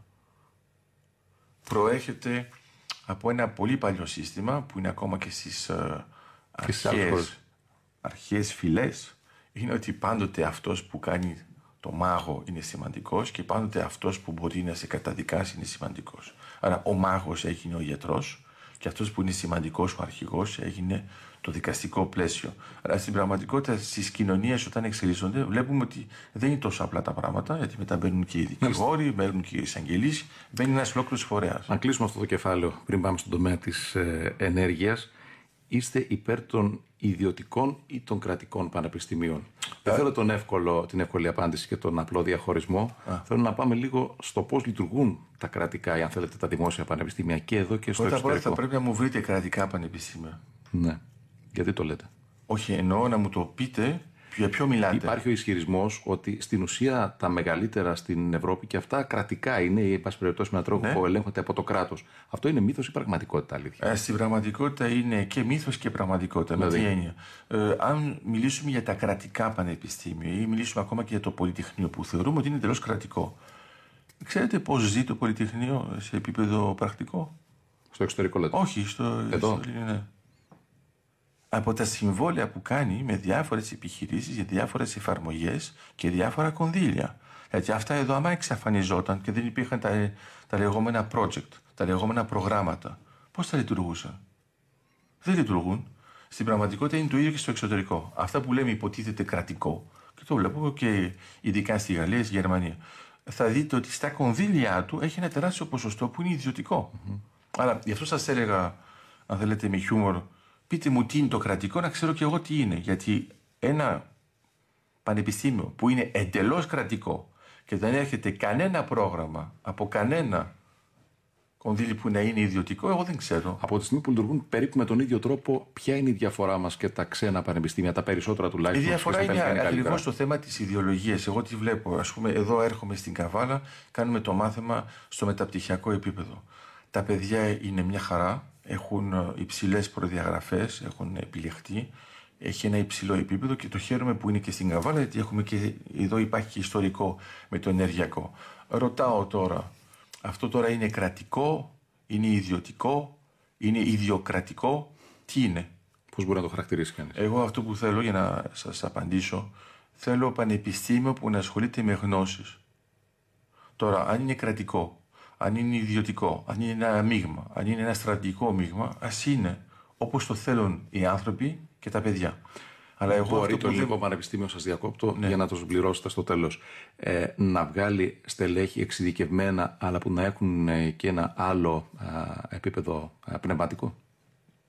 Προέρχεται από ένα πολύ παλιό σύστημα που είναι ακόμα και στις uh, αρχαίες, αρχαίες φυλές. Είναι ότι πάντοτε αυτός που κάνει το μάγο είναι σημαντικός και πάντοτε αυτός που μπορεί να σε καταδικάσει είναι σημαντικός. Άρα ο μάγος έγινε ο γιατρός και αυτός που είναι σημαντικός, ο αρχηγός, έγινε το δικαστικό πλαίσιο. Αλλά στην πραγματικότητα στις κοινωνίες όταν εξελίσσονται βλέπουμε ότι δεν είναι τόσο απλά τα πράγματα, γιατί μετά μπαίνουν και οι δικηγόροι, μπαίνουν και οι εισαγγελείς, μπαίνει ένας ολόκληρος φορέας. Αν κλείσουμε αυτό το κεφάλαιο πριν πάμε στον τομέα της ε, ενέργειας, είστε υπέρ των ιδιωτικών ή των κρατικών πανεπιστημίων? Yeah. Δεν θέλω τον εύκολο, την εύκολη απάντηση και τον απλό διαχωρισμό. Yeah. Θέλω να πάμε λίγο στο πώς λειτουργούν τα κρατικά ή αν θέλετε τα δημόσια πανεπιστήμια και εδώ και στο Πρώτα εξωτερικό. Πρώτα θα πρέπει να μου βρείτε κρατικά πανεπιστήμια. Ναι. Γιατί το λέτε? Όχι, εννοώ να μου το πείτε για ποιο μιλάτε. Υπάρχει ο ισχυρισμός ότι στην ουσία τα μεγαλύτερα στην Ευρώπη και αυτά κρατικά είναι, ή εν πάση περιπτώσει με έναν τρόπο ναι. που ελέγχονται από το κράτος. Αυτό είναι μύθος ή πραγματικότητα, αλήθεια? Ε, στην πραγματικότητα είναι και μύθος και πραγματικότητα. Δηλαδή. Με τι έννοια? Ε, αν μιλήσουμε για τα κρατικά πανεπιστήμια ή μιλήσουμε ακόμα και για το Πολυτεχνείο που θεωρούμε ότι είναι τελώς κρατικό. Ξέρετε πώς ζει το Πολυτεχνείο σε επίπεδο πρακτικό? Στο εξωτερικό λέτε? Όχι, στο, εδώ. στο, ναι. Από τα συμβόλαια που κάνει με διάφορες επιχειρήσεις για διάφορες εφαρμογές και διάφορα κονδύλια. Γιατί αυτά εδώ άμα εξαφανιζόταν και δεν υπήρχαν τα, τα λεγόμενα project, τα λεγόμενα προγράμματα, πώς θα λειτουργούσαν? Δεν λειτουργούν. Στην πραγματικότητα είναι το ίδιο και στο εξωτερικό. Αυτά που λέμε υποτίθεται κρατικό, και το βλέπω και ειδικά στη Γαλλία, στη Γερμανία, θα δείτε ότι στα κονδύλια του έχει ένα τεράστιο ποσοστό που είναι ιδιωτικό. Mm-hmm. Άρα γι' αυτό σας έλεγα, αν θέλετε με χιούμορ, πείτε μου τι είναι το κρατικό, να ξέρω και εγώ τι είναι. Γιατί ένα πανεπιστήμιο που είναι εντελώς κρατικό και δεν έρχεται κανένα πρόγραμμα από κανένα κονδύλι που να είναι ιδιωτικό, εγώ δεν ξέρω. Από τη στιγμή που λειτουργούν περίπου με τον ίδιο τρόπο, ποια είναι η διαφορά μας και τα ξένα πανεπιστήμια, τα περισσότερα τουλάχιστον? Η διαφορά είναι ακριβώς το θέμα της ιδεολογίας. Εγώ τι βλέπω? Ας πούμε, εδώ έρχομαι στην Καβάλα, κάνουμε το μάθημα στο μεταπτυχιακό επίπεδο. Τα παιδιά είναι μια χαρά. Έχουν υψηλές προδιαγραφές, έχουν επιλεχτεί, έχει ένα υψηλό επίπεδο και το χαίρομαι που είναι και στην Καβάλα, γιατί έχουμε και εδώ υπάρχει και ιστορικό με το ενεργειακό. Ρωτάω τώρα, αυτό τώρα είναι κρατικό, είναι ιδιωτικό, είναι ιδιοκρατικό, τι είναι? Πώς μπορεί να το χαρακτηρίσει κανείς? Εγώ αυτό που θέλω, για να σας απαντήσω, θέλω πανεπιστήμιο που να ασχολείται με γνώσεις. Τώρα, αν είναι κρατικό, αν είναι ιδιωτικό, αν είναι ένα μείγμα, αν είναι ένα στρατηγικό μείγμα, ας είναι όπως το θέλουν οι άνθρωποι και τα παιδιά. Αλλά εγώ μπορεί το ελληνικό δεν... πανεπιστήμιο, σας διακόπτω, ναι. για να το συμπληρώσετε στο τέλος, ε, να βγάλει στελέχη εξειδικευμένα, αλλά που να έχουν ε, και ένα άλλο ε, επίπεδο ε, πνευματικό?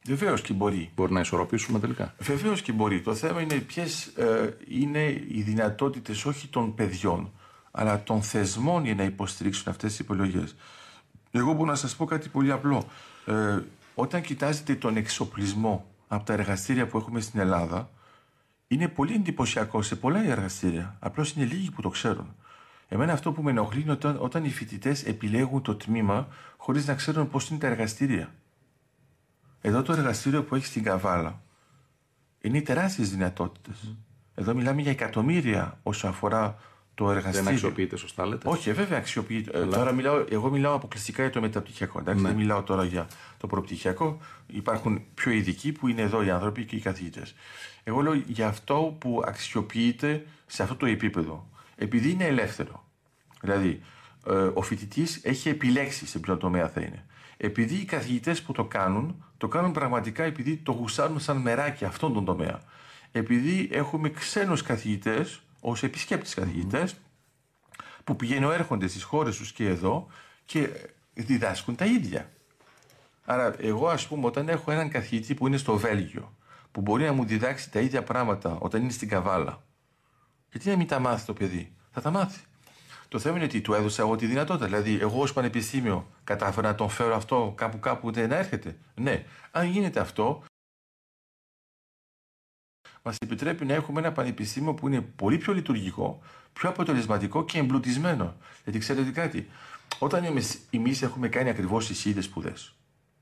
Βεβαίως και μπορεί. Μπορεί να ισορροπήσουμε τελικά. Βεβαίως και μπορεί. Το θέμα είναι ποιες ε, είναι οι δυνατότητες όχι των παιδιών, αλλά των θεσμών για να υποστηρίξουν αυτές τις επιλογές. Εγώ μπορώ να σας πω κάτι πολύ απλό. Ε, όταν κοιτάζετε τον εξοπλισμό από τα εργαστήρια που έχουμε στην Ελλάδα, είναι πολύ εντυπωσιακό σε πολλά εργαστήρια. Απλώς είναι λίγοι που το ξέρουν. Εμένα αυτό που με ενοχλεί είναι όταν, όταν οι φοιτητές επιλέγουν το τμήμα χωρίς να ξέρουν πώς είναι τα εργαστήρια. Εδώ το εργαστήριο που έχει στην Καβάλα είναι τεράστιες δυνατότητες. Mm. Εδώ μιλάμε για εκατομμύρια όσο αφορά το εργαστήριο. Δεν αξιοποιείται σωστά, λέτε. Όχι, βέβαια αξιοποιείται. Αλλά... Τώρα μιλάω, εγώ μιλάω αποκλειστικά για το μεταπτυχιακό. Εντάξει, ναι. Δεν μιλάω τώρα για το προπτυχιακό. Υπάρχουν πιο ειδικοί που είναι εδώ οι άνθρωποι και οι καθηγητές. Εγώ λέω για αυτό που αξιοποιείται σε αυτό το επίπεδο. Επειδή είναι ελεύθερο. Δηλαδή, ε, ο φοιτητής έχει επιλέξει σε ποιον τομέα θα είναι. Επειδή οι καθηγητές που το κάνουν, το κάνουν πραγματικά επειδή το γουσάρουν σαν μεράκι αυτόν τον τομέα. Επειδή έχουμε ξένους καθηγητές, ως επισκέπτες καθηγητές, mm. που πηγαίνουν έρχονται στις χώρες τους και εδώ και διδάσκουν τα ίδια. Άρα, εγώ ας πούμε, όταν έχω έναν καθηγητή που είναι στο Βέλγιο, που μπορεί να μου διδάξει τα ίδια πράγματα όταν είναι στην Καβάλα, γιατί να μην τα μάθει το παιδί, θα τα μάθει. Το θέμα είναι ότι του έδωσα εγώ τη δυνατότητα. Δηλαδή, εγώ ως πανεπιστήμιο κατάφερα να τον φέρω αυτό κάπου κάπου να έρχεται. Ναι, αν γίνεται αυτό, μας επιτρέπει να έχουμε ένα πανεπιστήμιο που είναι πολύ πιο λειτουργικό, πιο αποτελεσματικό και εμπλουτισμένο. Γιατί ξέρετε κάτι, όταν εμείς έχουμε κάνει ακριβώς τις ίδιες σπουδές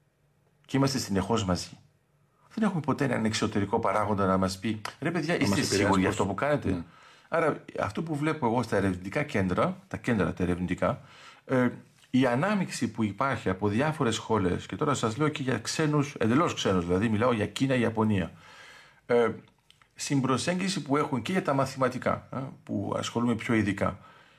και είμαστε συνεχώς μαζί, δεν έχουμε ποτέ έναν εξωτερικό παράγοντα να μας πει ρε παιδιά, είστε σίγουροι για αυτό που κάνετε. Ναι. Άρα, αυτό που βλέπω εγώ στα ερευνητικά κέντρα, τα κέντρα τα ερευνητικά, ε, η ανάμειξη που υπάρχει από διάφορες σχολές, και τώρα σας λέω και για ξένους, εντελώς ξένους, δηλαδή μιλάω για Κίνα, Ιαπωνία, ε, στην προσέγγιση που έχουν και για τα μαθηματικά, ε, που ασχολούμαι πιο ειδικά,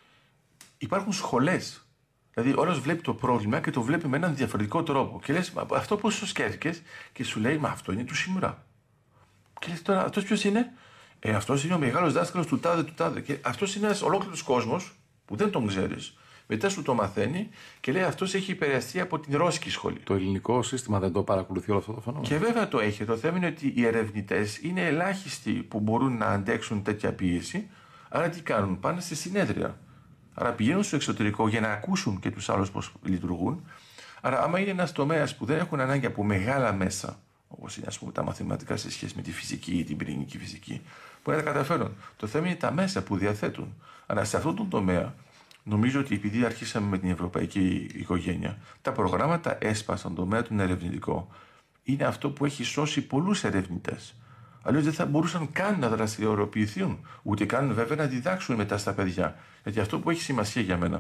υπάρχουν σχολές. Δηλαδή, όλος βλέπει το πρόβλημα και το βλέπει με έναν διαφορετικό τρόπο. Και λες, αυτό πώς το σκέφτηκες, και σου λέει, μα αυτό είναι του Σιμουρά. Και λες, τώρα, αυτός ποιος είναι? Ε, αυτός είναι ο μεγάλος δάσκαλος του τάδε του τάδε. Και αυτός είναι ένας ολόκληρος κόσμος που δεν τον ξέρεις. Μετά σου το μαθαίνει και λέει αυτός έχει επηρεαστεί από την Ρώσικη σχολή. Το ελληνικό σύστημα δεν το παρακολουθεί όλο αυτό το φαινόμενο? Και βέβαια το έχει. Το θέμα είναι ότι οι ερευνητές είναι ελάχιστοι που μπορούν να αντέξουν τέτοια πίεση. Άρα τι κάνουν? Πάνε στη συνέδρια. Άρα πηγαίνουν στο εξωτερικό για να ακούσουν και τους άλλους πώς λειτουργούν. Άρα, άμα είναι ένας τομέας που δεν έχουν ανάγκη από μεγάλα μέσα, όπως είναι ας πούμε, τα μαθηματικά σε σχέση με τη φυσική ή την πυρηνική φυσική, που να τα καταφέρουν. Το θέμα είναι τα μέσα που διαθέτουν. Αλλά σε αυτόν τον τομέα, νομίζω ότι επειδή αρχίσαμε με την ευρωπαϊκή οικογένεια, τα προγράμματα ΕΣΠΑ στον τομέα του ερευνητικό είναι αυτό που έχει σώσει πολλούς ερευνητές. Αλλιώς δεν θα μπορούσαν καν να δραστηριοποιηθούν, ούτε καν βέβαια να διδάξουν μετά στα παιδιά. Γιατί αυτό που έχει σημασία για μένα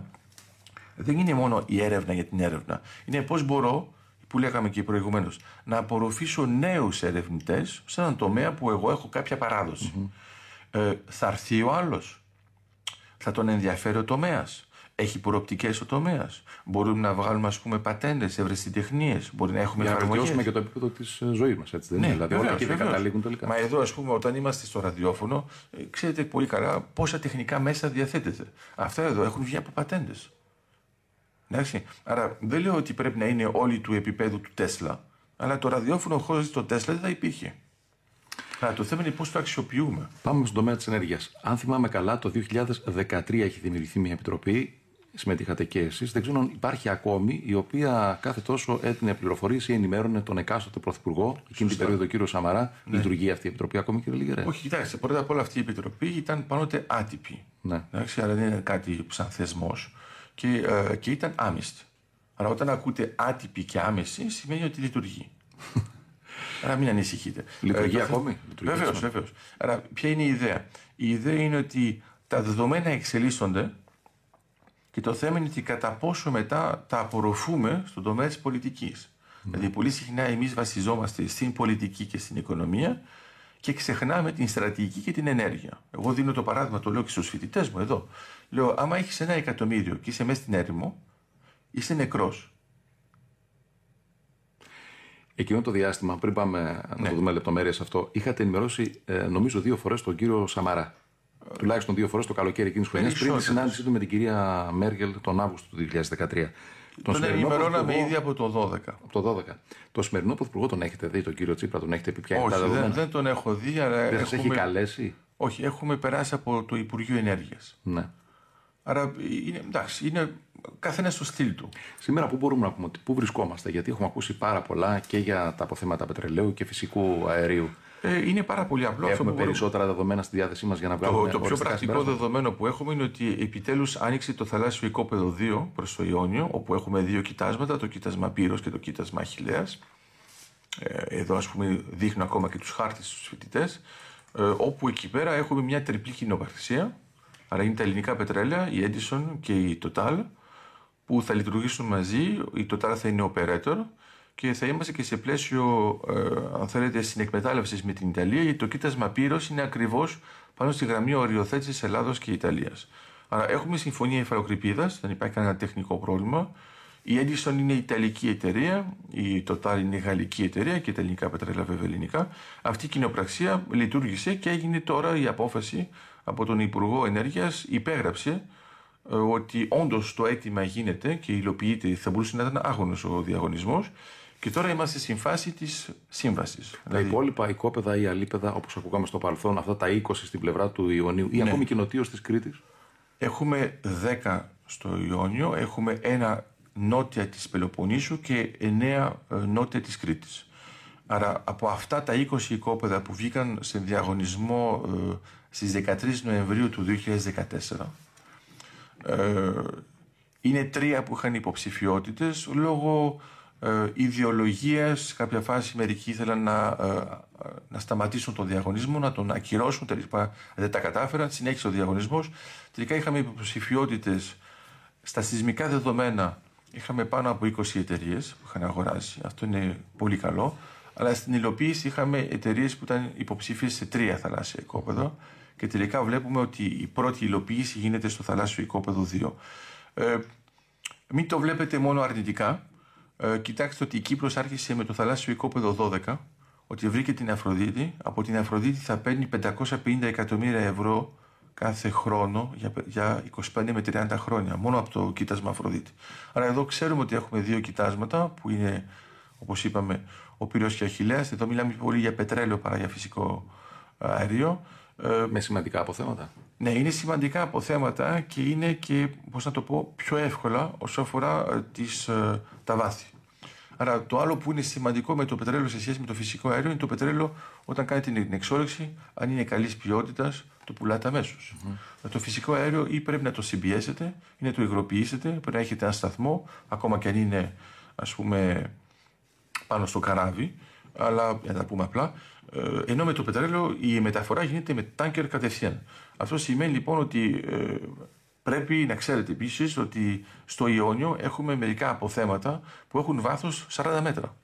δεν είναι μόνο η έρευνα για την έρευνα. Είναι πώς μπορώ, που λέγαμε και προηγουμένως, να απορροφήσω νέους ερευνητές σε έναν τομέα που εγώ έχω κάποια παράδοση. Mm-hmm. Ε, θα έρθει ο άλλος. Θα τον ενδιαφέρει ο τομέας. Έχει προοπτικές ο τομέας. Μπορούμε να βγάλουμε, ας πούμε, πατέντες, ευρεσιτεχνίες. Μπορεί να έχουμε εφαρμογές. Να βελτιώσουμε και το επίπεδο της ζωής μας. Έτσι, δεν ναι, είναι? Δηλαδή, όλα εκεί δεν καταλήγουν τελικά. Μα εδώ, ας πούμε, όταν είμαστε στο ραδιόφωνο, ξέρετε πολύ καλά πόσα τεχνικά μέσα διαθέτεται. Αυτά εδώ έχουν βγει από πατέντες. Εντάξει. Άρα δεν λέω ότι πρέπει να είναι όλοι του επίπεδου του Τέσλα. Αλλά το ραδιόφωνο χωρίς το Τέσλα δεν θα υπήρχε. Άρα το θέμα είναι πώς το αξιοποιούμε. Πάμε στον τομέα της ενέργειας. Αν θυμάμαι καλά, το δύο χιλιάδες δεκατρία έχει δημιουργηθεί μια επιτροπή. Συμμετείχατε και εσείς. Δεν ξέρω αν υπάρχει ακόμη, η οποία κάθε τόσο έδινε πληροφορίες ή ενημέρωνε τον εκάστοτε πρωθυπουργό. Εκείνη την περίοδο, κύριο Σαμαρά, ναι. Λειτουργεί αυτή η επιτροπή ακόμη, κύριε Λίγερε? Όχι, κοιτάξτε, πρώτα απ' όλα αυτή η επιτροπή ήταν πάντοτε άτυπη. Ναι. Εντάξει, άρα δεν είναι κάτι σαν θεσμός. Και, ε, και ήταν άμεστη. Άρα όταν ακούτε άτυπη και άμεση, σημαίνει ότι λειτουργεί. Άρα μην ανησυχείτε. Λειτουργεί ε, ακόμη? Βεβαίως, βεβαίως. Άρα ποια είναι η ιδέα? Η ιδέα είναι ότι τα δεδομένα εξελίσσονται και το θέμα είναι ότι κατά πόσο μετά τα απορροφούμε στον τομέα της πολιτικής. Mm. Δηλαδή πολύ συχνά εμείς βασιζόμαστε στην πολιτική και στην οικονομία και ξεχνάμε την στρατηγική και την ενέργεια. Εγώ δίνω το παράδειγμα, το λέω και στους φοιτητές μου εδώ. Λέω, άμα έχεις ένα εκατομμύριο και είσαι μέσα στην έρημο, είσαι νεκρός. Εκείνο το διάστημα, πριν πάμε ναι. να το δούμε λεπτομέρειες αυτό, είχατε ενημερώσει, ε, νομίζω, δύο φορές τον κύριο Σαμαρά. τουλάχιστον δύο φορές το καλοκαίρι εκείνης της χρονιάς, πριν τη συνάντησή του με την κυρία Μέρκελ τον Αύγουστο του δύο χιλιάδες δεκατρία. Τον, τον ενημερώναμε ήδη από το δώδεκα. Από το δώδεκα. Το σημερινό πρωθυπουργό τον έχετε δει, τον κύριο Τσίπρα, τον έχετε πει πια? Όχι, δεν, δεν τον έχω δει. Αλλά δεν έχουμε... σας έχει καλέσει? Όχι, έχουμε περάσει από το Υπουργείο Ενέργειας. Ναι. Άρα είναι, εντάξει, είναι καθένα στο στυλ του. Σήμερα πού μπορούμε να πούμε ότι πού βρισκόμαστε? Γιατί έχουμε ακούσει πάρα πολλά και για τα αποθέματα πετρελαίου και φυσικού αερίου. Ε, είναι πάρα πολύ απλό. Έχουμε αυτό περισσότερα μπορούμε... δεδομένα στη διάθεσή μας για να βγάλουμε. Το, το πιο πρακτικό συμπράσματα. Δεδομένο που έχουμε είναι ότι επιτέλους άνοιξε το θαλάσσιο οικόπεδο δύο προς το Ιόνιο, όπου έχουμε δύο κοιτάσματα, το κοίτασμα Πύρος και το κοίτασμα Αχιλλέας. Ε, εδώ, ας πούμε, δείχνω ακόμα και τους χάρτες στους φοιτητές, ε, όπου εκεί πέρα έχουμε μια τριπλή κοινοπραξία. Άρα είναι τα ελληνικά πετρέλαια, η Edison και η Total, που θα λειτουργήσουν μαζί. Η Total θα είναι operator και θα είμαστε και σε πλαίσιο, ε, αν θέλετε, συνεκμετάλλευσης με την Ιταλία, γιατί το κοίτασμα Πύρος είναι ακριβώς πάνω στη γραμμή οριοθέτησης Ελλάδος και Ιταλίας. Άρα έχουμε συμφωνία υφαλοκρηπίδας, δεν υπάρχει κανένα τεχνικό πρόβλημα. Η Edison είναι ιταλική εταιρεία, η Total είναι γαλλική εταιρεία και τα ελληνικά πετρέλαια βέβαια ελληνικά. Αυτή η κοινοπραξία λειτουργήσε και έγινε τώρα η απόφαση από τον Υπουργό Ενέργειας, υπέγραψε ε, ότι όντως το αίτημα γίνεται και υλοποιείται, θα μπορούσε να ήταν άγωνος ο διαγωνισμός. Και τώρα είμαστε στην φάση της σύμβασης. Τα δηλαδή... υπόλοιπα οικόπεδα ή αλίπεδα, όπως ακούγαμε στο παρελθόν, αυτά τα είκοσι στην πλευρά του Ιωνίου ή ναι. ακόμη και νοτίως της Κρήτης. Έχουμε δέκα στο Ιόνιο, έχουμε ένα νότια της Πελοποννήσου και εννέα νότια της Κρήτης. Άρα από αυτά τα είκοσι οικόπεδα που βγήκαν σε διαγωνισμό ε, στις δεκατρείς Νοεμβρίου του δύο χιλιάδες δεκατέσσερα, ε, είναι τρία που είχαν υποψηφιότητες λόγω ε, ιδεολογίας. Κάποια φάση μερικοί ήθελαν να, ε, να σταματήσουν τον διαγωνισμό, να τον ακυρώσουν, τελικά δεν τα κατάφεραν, συνέχισε ο διαγωνισμός. Τελικά είχαμε υποψηφιότητες στα σεισμικά δεδομένα. Είχαμε πάνω από είκοσι εταιρείες που είχαν αγοράσει. Αυτό είναι πολύ καλό. Αλλά στην υλοποίηση είχαμε εταιρείες που ήταν υποψήφιες σε τρία θαλάσσια οικόπεδα. Και τελικά βλέπουμε ότι η πρώτη υλοποίηση γίνεται στο θαλάσσιο οικόπεδο δύο. Ε, μην το βλέπετε μόνο αρνητικά. Ε, κοιτάξτε ότι η Κύπρος άρχισε με το θαλάσσιο οικόπεδο δώδεκα. Ότι βρήκε την Αφροδίτη. Από την Αφροδίτη θα παίρνει πεντακόσια πενήντα εκατομμύρια ευρώ κάθε χρόνο για, για είκοσι πέντε με τριάντα χρόνια, μόνο από το κοίτασμα Αφροδίτη. Άρα εδώ ξέρουμε ότι έχουμε δύο κοιτάσματα που είναι, όπως είπαμε, ο Πύρος και ο Αχιλλέας. Εδώ μιλάμε πολύ για πετρέλαιο παρά για φυσικό αέριο. Με σημαντικά αποθέματα. Ναι, είναι σημαντικά αποθέματα και είναι και, πώς να το πω, πιο εύκολα όσο αφορά τις, τα βάθη. Άρα το άλλο που είναι σημαντικό με το πετρέλαιο σε σχέση με το φυσικό αέριο είναι το πετρέλαιο όταν κάνετε την εξόρυξη, αν είναι καλής ποιότητας, το πουλάτε αμέσως. Mm-hmm. Το φυσικό αέριο ή πρέπει να το συμπιέσετε ή να το υγροποιήσετε, πρέπει να έχετε ένα σταθμό, ακόμα και αν είναι, ας πούμε, πάνω στο καράβι, αλλά για να τα πούμε απλά. Ε, ενώ με το πετρέλαιο η μεταφορά γίνεται με τάνκερ κατευθείαν. Αυτό σημαίνει λοιπόν ότι ε, πρέπει να ξέρετε επίσης ότι στο Ιόνιο έχουμε μερικά αποθέματα που έχουν βάθος σαράντα μέτρα.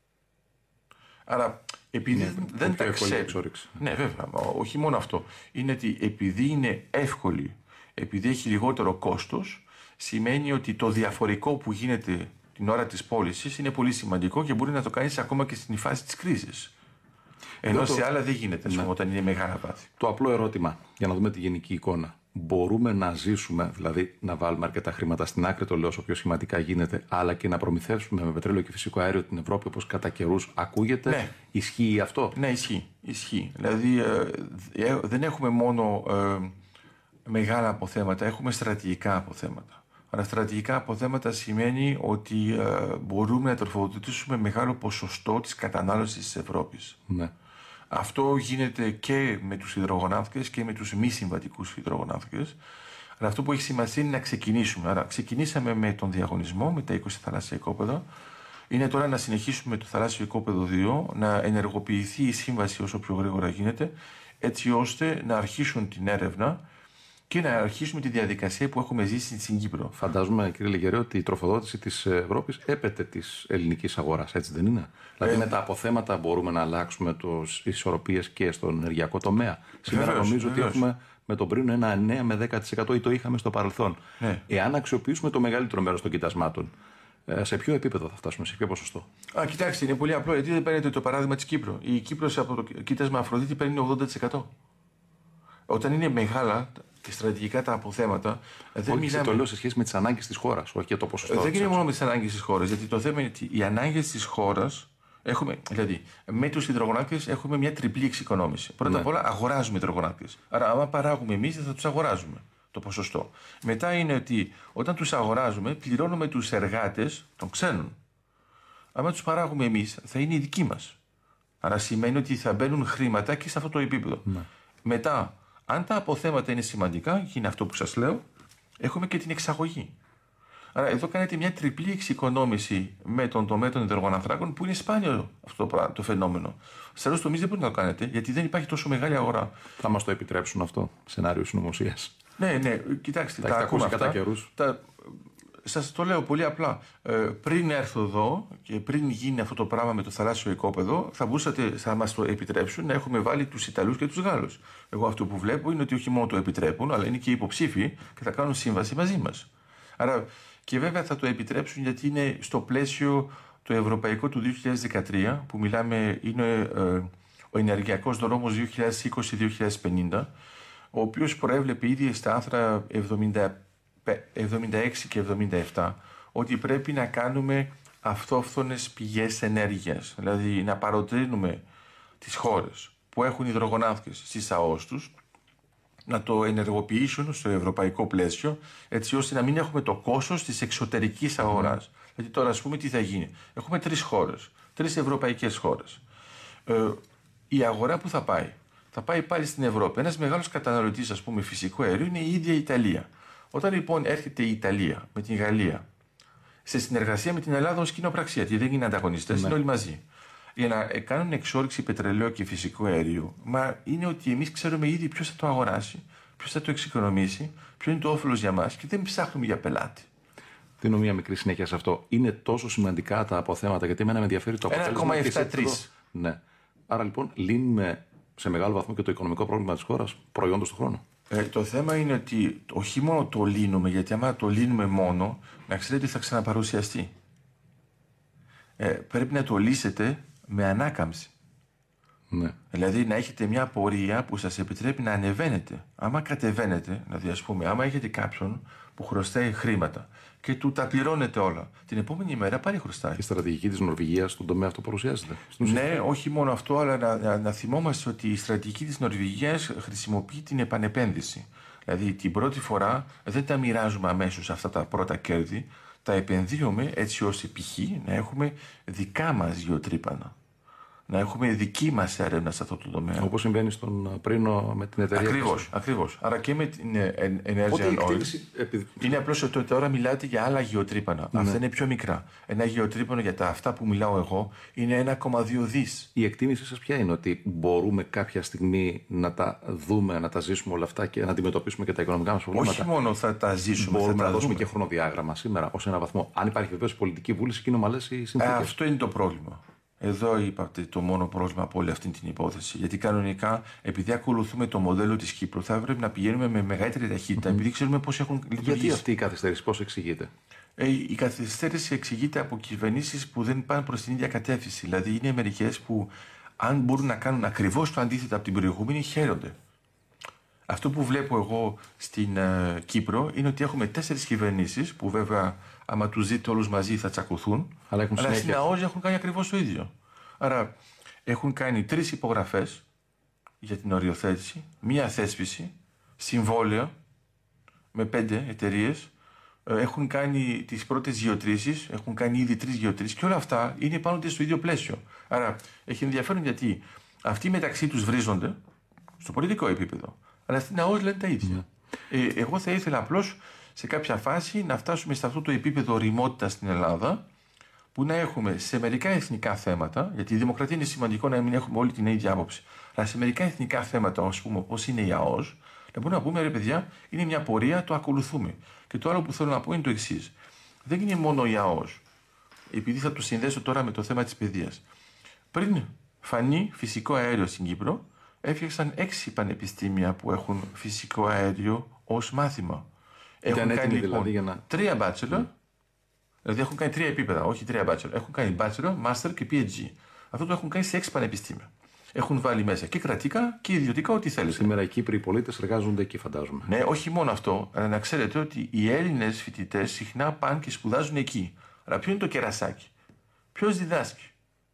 Άρα επειδή ναι, δεν τα ξέρει. Ναι, βέβαια. Όχι μόνο αυτό. Είναι ότι επειδή είναι εύκολη, επειδή έχει λιγότερο κόστος, σημαίνει ότι το διαφορικό που γίνεται την ώρα της πώλησης είναι πολύ σημαντικό και μπορεί να το κάνεις ακόμα και στην φάση της κρίσης. Ενώ το... σε άλλα δεν γίνεται, ναι. όταν είναι μεγάλα βάθη. Το απλό ερώτημα, για να δούμε τη γενική εικόνα. Μπορούμε να ζήσουμε, δηλαδή να βάλουμε αρκετά χρήματα στην άκρη, το λέω όσο πιο σχηματικά γίνεται, αλλά και να προμηθεύσουμε με πετρέλαιο και φυσικό αέριο την Ευρώπη όπως κατά καιρούς ακούγεται? Ναι. Ισχύει αυτό? Ναι, ισχύει. ισχύει. Δηλαδή ε, ε, δεν έχουμε μόνο ε, μεγάλα αποθέματα, έχουμε στρατηγικά αποθέματα. Αλλά στρατηγικά αποθέματα σημαίνει ότι ε, μπορούμε να τροφοδοτήσουμε μεγάλο ποσοστό της κατανάλωσης της Ευρώπης. Ναι. Αυτό γίνεται και με τους υδρογονάνθρακες και με τους μη συμβατικούς υδρογονάνθρακες. Αλλά αυτό που έχει σημασία είναι να ξεκινήσουμε. Άρα ξεκινήσαμε με τον διαγωνισμό, με τα είκοσι θαλάσσια οικόπεδα. Είναι τώρα να συνεχίσουμε το θαλάσσιο οικόπεδο δύο, να ενεργοποιηθεί η σύμβαση όσο πιο γρήγορα γίνεται, έτσι ώστε να αρχίσουν την έρευνα και να αρχίσουμε τη διαδικασία που έχουμε ζήσει στην Κύπρο. Φαντάζομαι, κύριε Λεγερέ, ότι η τροφοδότηση της Ευρώπης έπεται της ελληνικής αγοράς, έτσι δεν είναι? Ε, δηλαδή με τα αποθέματα μπορούμε να αλλάξουμε τις ισορροπίες και στον ενεργειακό τομέα. Σήμερα βεβαίως, νομίζω βεβαίως. ότι έχουμε με τον πριν ένα εννέα με δέκα τοις εκατό ή το είχαμε στο παρελθόν. Ναι. Εάν αξιοποιήσουμε το μεγαλύτερο μέρος των κοιτασμάτων, σε ποιο επίπεδο θα φτάσουμε, σε ποιο ποσοστό? Α, κοιτάξτε, είναι πολύ απλό. Γιατί δεν παίρνετε το παράδειγμα της Κύπρου? Η Κύπρος από το κοίτασμα Αφροδίτη παίρνει ογδόντα τοις εκατό. Όταν είναι μεγάλα και στρατηγικά τα αποθέματα. Δεν όχι, μιλάμε... το λέω σε σχέση με τις ανάγκες της χώρας, όχι και το ποσοστό. Δεν είναι μόνο με τις ανάγκες της χώρας. Γιατί το θέμα είναι ότι οι ανάγκες της χώρας. Έχουμε, δηλαδή, με τους υδρογονάνθρακες έχουμε μια τριπλή εξοικονόμηση. Πρώτα ναι. απ' όλα, αγοράζουμε υδρογονάνθρακες. Άρα, άμα παράγουμε εμείς, δεν θα τους αγοράζουμε το ποσοστό. Μετά είναι ότι όταν τους αγοράζουμε, πληρώνουμε τους εργάτες των ξένων. Άμα τους παράγουμε εμείς, θα είναι οι δικοί μας. Άρα σημαίνει ότι θα μπαίνουν χρήματα και σε αυτό το επίπεδο. Ναι. Μετά, αν τα αποθέματα είναι σημαντικά, και είναι αυτό που σας λέω, έχουμε και την εξαγωγή. Άρα εδώ κάνετε μια τριπλή εξοικονόμηση με τον τομέα των υδρογονανθράκων που είναι σπάνιο αυτό το, το φαινόμενο. Σε άλλους τομείς δεν μπορείτε να το κάνετε γιατί δεν υπάρχει τόσο μεγάλη αγορά. Θα μας το επιτρέψουν αυτό, σενάριο συνωμοσίας? Ναι, ναι, κοιτάξτε, τα, τα ακούμε αυτά. Τα, σας το λέω πολύ απλά. Ε, πριν έρθω εδώ και πριν γίνει αυτό το πράγμα με το θαλάσσιο οικόπεδο, θα μπορούσατε, θα μας το επιτρέψουν να έχουμε βάλει τους Ιταλούς και τους Γάλλους. Εγώ αυτό που βλέπω είναι ότι όχι μόνο το επιτρέπουν, αλλά είναι και υποψήφοι και θα κάνουν σύμβαση μαζί μας. Άρα, και βέβαια θα το επιτρέψουν γιατί είναι στο πλαίσιο το ευρωπαϊκό του δύο χιλιάδες δεκατρία που μιλάμε, είναι ε, ο ενεργειακός δρόμος δύο χιλιάδες είκοσι με δύο χιλιάδες πενήντα, ο οποίος προέβλεπε ήδη στα άρθρα εβδομήντα έξι και εβδομήντα επτά ότι πρέπει να κάνουμε αυτόφθονες πηγές ενέργειας, δηλαδή να παροτρύνουμε τις χώρες που έχουν υδρογονάνθρακες στις ΑΟΣ τους να το ενεργοποιήσουν στο ευρωπαϊκό πλαίσιο, έτσι ώστε να μην έχουμε το κόστος της εξωτερικής αγοράς. Mm. Δηλαδή τώρα, ας πούμε, τι θα γίνει. Έχουμε τρεις χώρες, τρεις ευρωπαϊκές χώρες. Ε, η αγορά που θα πάει, θα πάει πάλι στην Ευρώπη. Ένας μεγάλος καταναλωτής, ας πούμε, φυσικού αερίου είναι η ίδια η Ιταλία. Όταν λοιπόν έρχεται η Ιταλία με την Γαλλία σε συνεργασία με την Ελλάδα ως κοινοπραξία, γιατί δεν είναι ανταγωνιστές, mm. είναι όλοι μαζί, για να κάνουν εξόρυξη πετρελαίου και φυσικού αερίου, μα είναι ότι εμείς ξέρουμε ήδη ποιος θα το αγοράσει, ποιος θα το εξοικονομήσει, ποιο είναι το όφελος για μας και δεν ψάχνουμε για πελάτη. Δίνω μια μικρή συνέχεια σε αυτό. Είναι τόσο σημαντικά τα αποθέματα, γιατί εμένα με ενδιαφέρει το αποτέλεσμα. ένα κόμμα εβδομήντα τρία. Ναι. Άρα λοιπόν λύνουμε σε μεγάλο βαθμό και το οικονομικό πρόβλημα της χώρας προϊόντος του χρόνου. Ε, το θέμα είναι ότι όχι μόνο το λύνουμε, γιατί άμα το λύνουμε μόνο, να ξέρετε ότι θα ξαναπαρουσιαστεί. Ε, πρέπει να το λύσετε με ανάκαμψη. Ναι. Δηλαδή να έχετε μια πορεία που σας επιτρέπει να ανεβαίνετε. Άμα κατεβαίνετε, δηλαδή ας πούμε, άμα έχετε κάποιον που χρωστάει χρήματα και του τα πληρώνετε όλα, την επόμενη μέρα πάλι χρωστάει. Η στρατηγική της Νορβηγίας στον τομέα αυτό παρουσιάζεται. Ναι, όχι μόνο αυτό, αλλά να, να, να θυμόμαστε ότι η στρατηγική της Νορβηγίας χρησιμοποιεί την επανεπένδυση. Δηλαδή την πρώτη φορά δεν τα μοιράζουμε αμέσως αυτά τα πρώτα κέρδη, τα επενδύουμε έτσι ώστε π.χ. να έχουμε δικά μας γεωτρύπανα. Να έχουμε δική μας έρευνα σε αυτό το τομέα. Όπως συμβαίνει στον Πρίνο με την εταιρεία. Ακριβώς, ακριβώς. Άρα και με την Energy Oil. Επί... Είναι απλώς ότι τώρα μιλάτε για άλλα γεωτρύπανα. Ναι. Αυτά είναι πιο μικρά. Ένα γεωτρύπανο για τα αυτά που μιλάω εγώ είναι ένα κόμμα δύο δις. Η εκτίμηση σας ποια είναι, ότι μπορούμε κάποια στιγμή να τα δούμε, να τα ζήσουμε όλα αυτά και να αντιμετωπίσουμε και τα οικονομικά μας προβλήματα? Όχι μόνο θα τα ζήσουμε, μπορούμε θα να τα δώσουμε δούμε. και χρονοδιάγραμμα σήμερα ως ένα βαθμό. Αν υπάρχει βεβαίως πολιτική βούληση και είναι ομαλές οι συνθήκες. Ε, αυτό είναι το πρόβλημα. Εδώ είπατε το μόνο πρόβλημα από όλη αυτή την υπόθεση. Γιατί κανονικά, επειδή ακολουθούμε το μοντέλο της Κύπρου, θα έπρεπε να πηγαίνουμε με μεγαλύτερη ταχύτητα, mm-hmm. επειδή ξέρουμε πώς έχουν λειτουργήσει. Γιατί αυτή η καθυστέρηση, πώς εξηγείται? Ε, η καθυστέρηση εξηγείται από κυβερνήσεις που δεν πάνε προς την ίδια κατεύθυνση. Δηλαδή, είναι μερικές που, αν μπορούν να κάνουν ακριβώς το αντίθετο από την προηγούμενη, χαίρονται. Αυτό που βλέπω εγώ στην uh, Κύπρο είναι ότι έχουμε τέσσερις κυβερνήσεις που βέβαια, άμα τους δείτε όλους μαζί, θα τσακωθούν. Αλλά, έχουν αλλά στην ΑΟΣ έχουν κάνει ακριβώς το ίδιο. Άρα έχουν κάνει τρεις υπογραφές για την οριοθέτηση, μία θέσπιση, συμβόλαιο με πέντε εταιρείες. Έχουν κάνει τις πρώτες γεωτρήσεις, έχουν κάνει ήδη τρεις γεωτρήσεις και όλα αυτά είναι πάνω στο ίδιο πλαίσιο. Άρα έχει ενδιαφέρον γιατί αυτοί μεταξύ τους βρίζονται στο πολιτικό επίπεδο. Αλλά στην ΑΟΣ λένε τα ίδια. Yeah. Ε, εγώ θα ήθελα απλώς σε κάποια φάση να φτάσουμε σε αυτό το επίπεδο ωριμότητας στην Ελλάδα, που να έχουμε σε μερικά εθνικά θέματα, γιατί η δημοκρατία είναι σημαντικό να μην έχουμε όλη την ίδια άποψη, αλλά σε μερικά εθνικά θέματα, ας πούμε, όπως είναι η ΑΟΣ, να μπορούμε να πούμε, ρε παιδιά, είναι μια πορεία, το ακολουθούμε. Και το άλλο που θέλω να πω είναι το εξής. Δεν είναι μόνο η ΑΟΣ, επειδή θα το συνδέσω τώρα με το θέμα της παιδείας. Πριν φανεί φυσικό αέριο στην Κύπρο, έφτιαξαν έξι πανεπιστήμια που έχουν φυσικό αέριο ως μάθημα. Έχουν κάνει λοιπόν δηλαδή, για να... τρία bachelor, mm. δηλαδή έχουν κάνει τρία επίπεδα, όχι τρία bachelor. Έχουν κάνει bachelor, master και πι έιτς τζι. Αυτό το έχουν κάνει σε έξι πανεπιστήμια. έχουν βάλει μέσα και κρατικά και ιδιωτικά ό,τι θέλετε. Σήμερα οι Κύπροι πολίτες εργάζονται εκεί, φαντάζομαι. Ναι, όχι μόνο αυτό, αλλά να ξέρετε ότι οι Έλληνες φοιτητές συχνά πάνε και σπουδάζουν εκεί. Αλλά ποιο είναι το κερασάκι? Ποιος διδάσκει?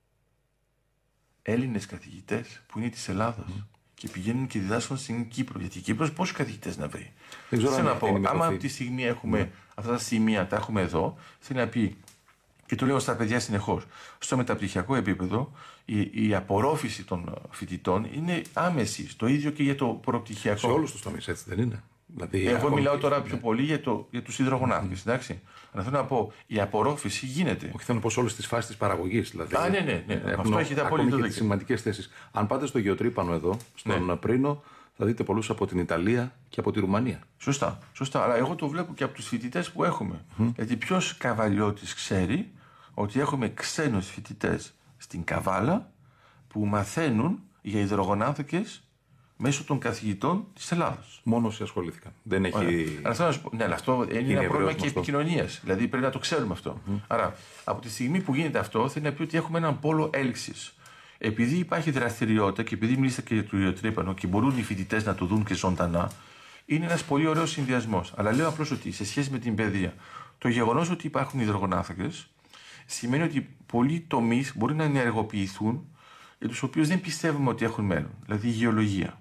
Έλληνες καθηγητές που είναι της Ελλάδας. Mm. Και πηγαίνουν και διδάσκουν στην Κύπρο. Γιατί η Κύπρος πόσους καθηγητές να βρει? Δεν ξέρω θέλω αν να πω, άμα αυτή τη στιγμή έχουμε mm. αυτά τα σημεία, τα έχουμε εδώ, θέλει να πει, και το λέω στα παιδιά συνεχώς, στο μεταπτυχιακό επίπεδο η, η απορρόφηση των φοιτητών είναι άμεση. Το ίδιο και για το προπτυχιακό. Σε όλους τους τομείς, έτσι δεν είναι? Δηλαδή, Εγώ μιλάω τώρα ναι. πιο πολύ για, το, για τους υδρογονάνθρακες, mm. εντάξει. Αλλά θέλω να πω, η απορρόφηση γίνεται. Όχι, θέλω να πω σε όλες τις φάσεις της παραγωγής. Δηλαδή, Α, ναι, ναι, ναι. Έχουν, αυτό έχετε απόλυτο δίκιο. Σημαντικές θέσεις. Αν πάτε στο γεωτρύπανο εδώ, στον ναι. Πρίνο, θα δείτε πολλούς από την Ιταλία και από τη Ρουμανία. Σωστά, σωστά. Αλλά εγώ το βλέπω και από τους φοιτητές που έχουμε. Mm. Γιατί ποιος καβαλιώτης ξέρει ότι έχουμε ξένους φοιτητές στην Καβάλα που μαθαίνουν για υδρογονάνθρακες μέσω των καθηγητών της Ελλάδας. Μόνο όσοι ασχολήθηκαν. Δεν έχει. Αλλά θέλω να σου πω, ναι, αλλά αυτό είναι, είναι ένα πρόβλημα και επικοινωνίας. Δηλαδή πρέπει να το ξέρουμε αυτό. Mm-hmm. Άρα, από τη στιγμή που γίνεται αυτό, θέλει να πει ότι έχουμε έναν πόλο έλξης. Επειδή υπάρχει δραστηριότητα και επειδή μιλήσατε και για το ιδιοτρύπανο και μπορούν οι φοιτητές να το δουν και ζωντανά, είναι ένας πολύ ωραίος συνδυασμός. Αλλά λέω απλώς ότι σε σχέση με την παιδεία, το γεγονός ότι υπάρχουν υδρογονάνθρακες σημαίνει ότι πολλοί τομείς μπορεί να ενεργοποιηθούν για τους οποίους δεν πιστεύουμε ότι έχουν μέλλον. Δηλαδή η γεωλογία,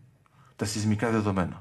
τα σεισμικά δεδομένα,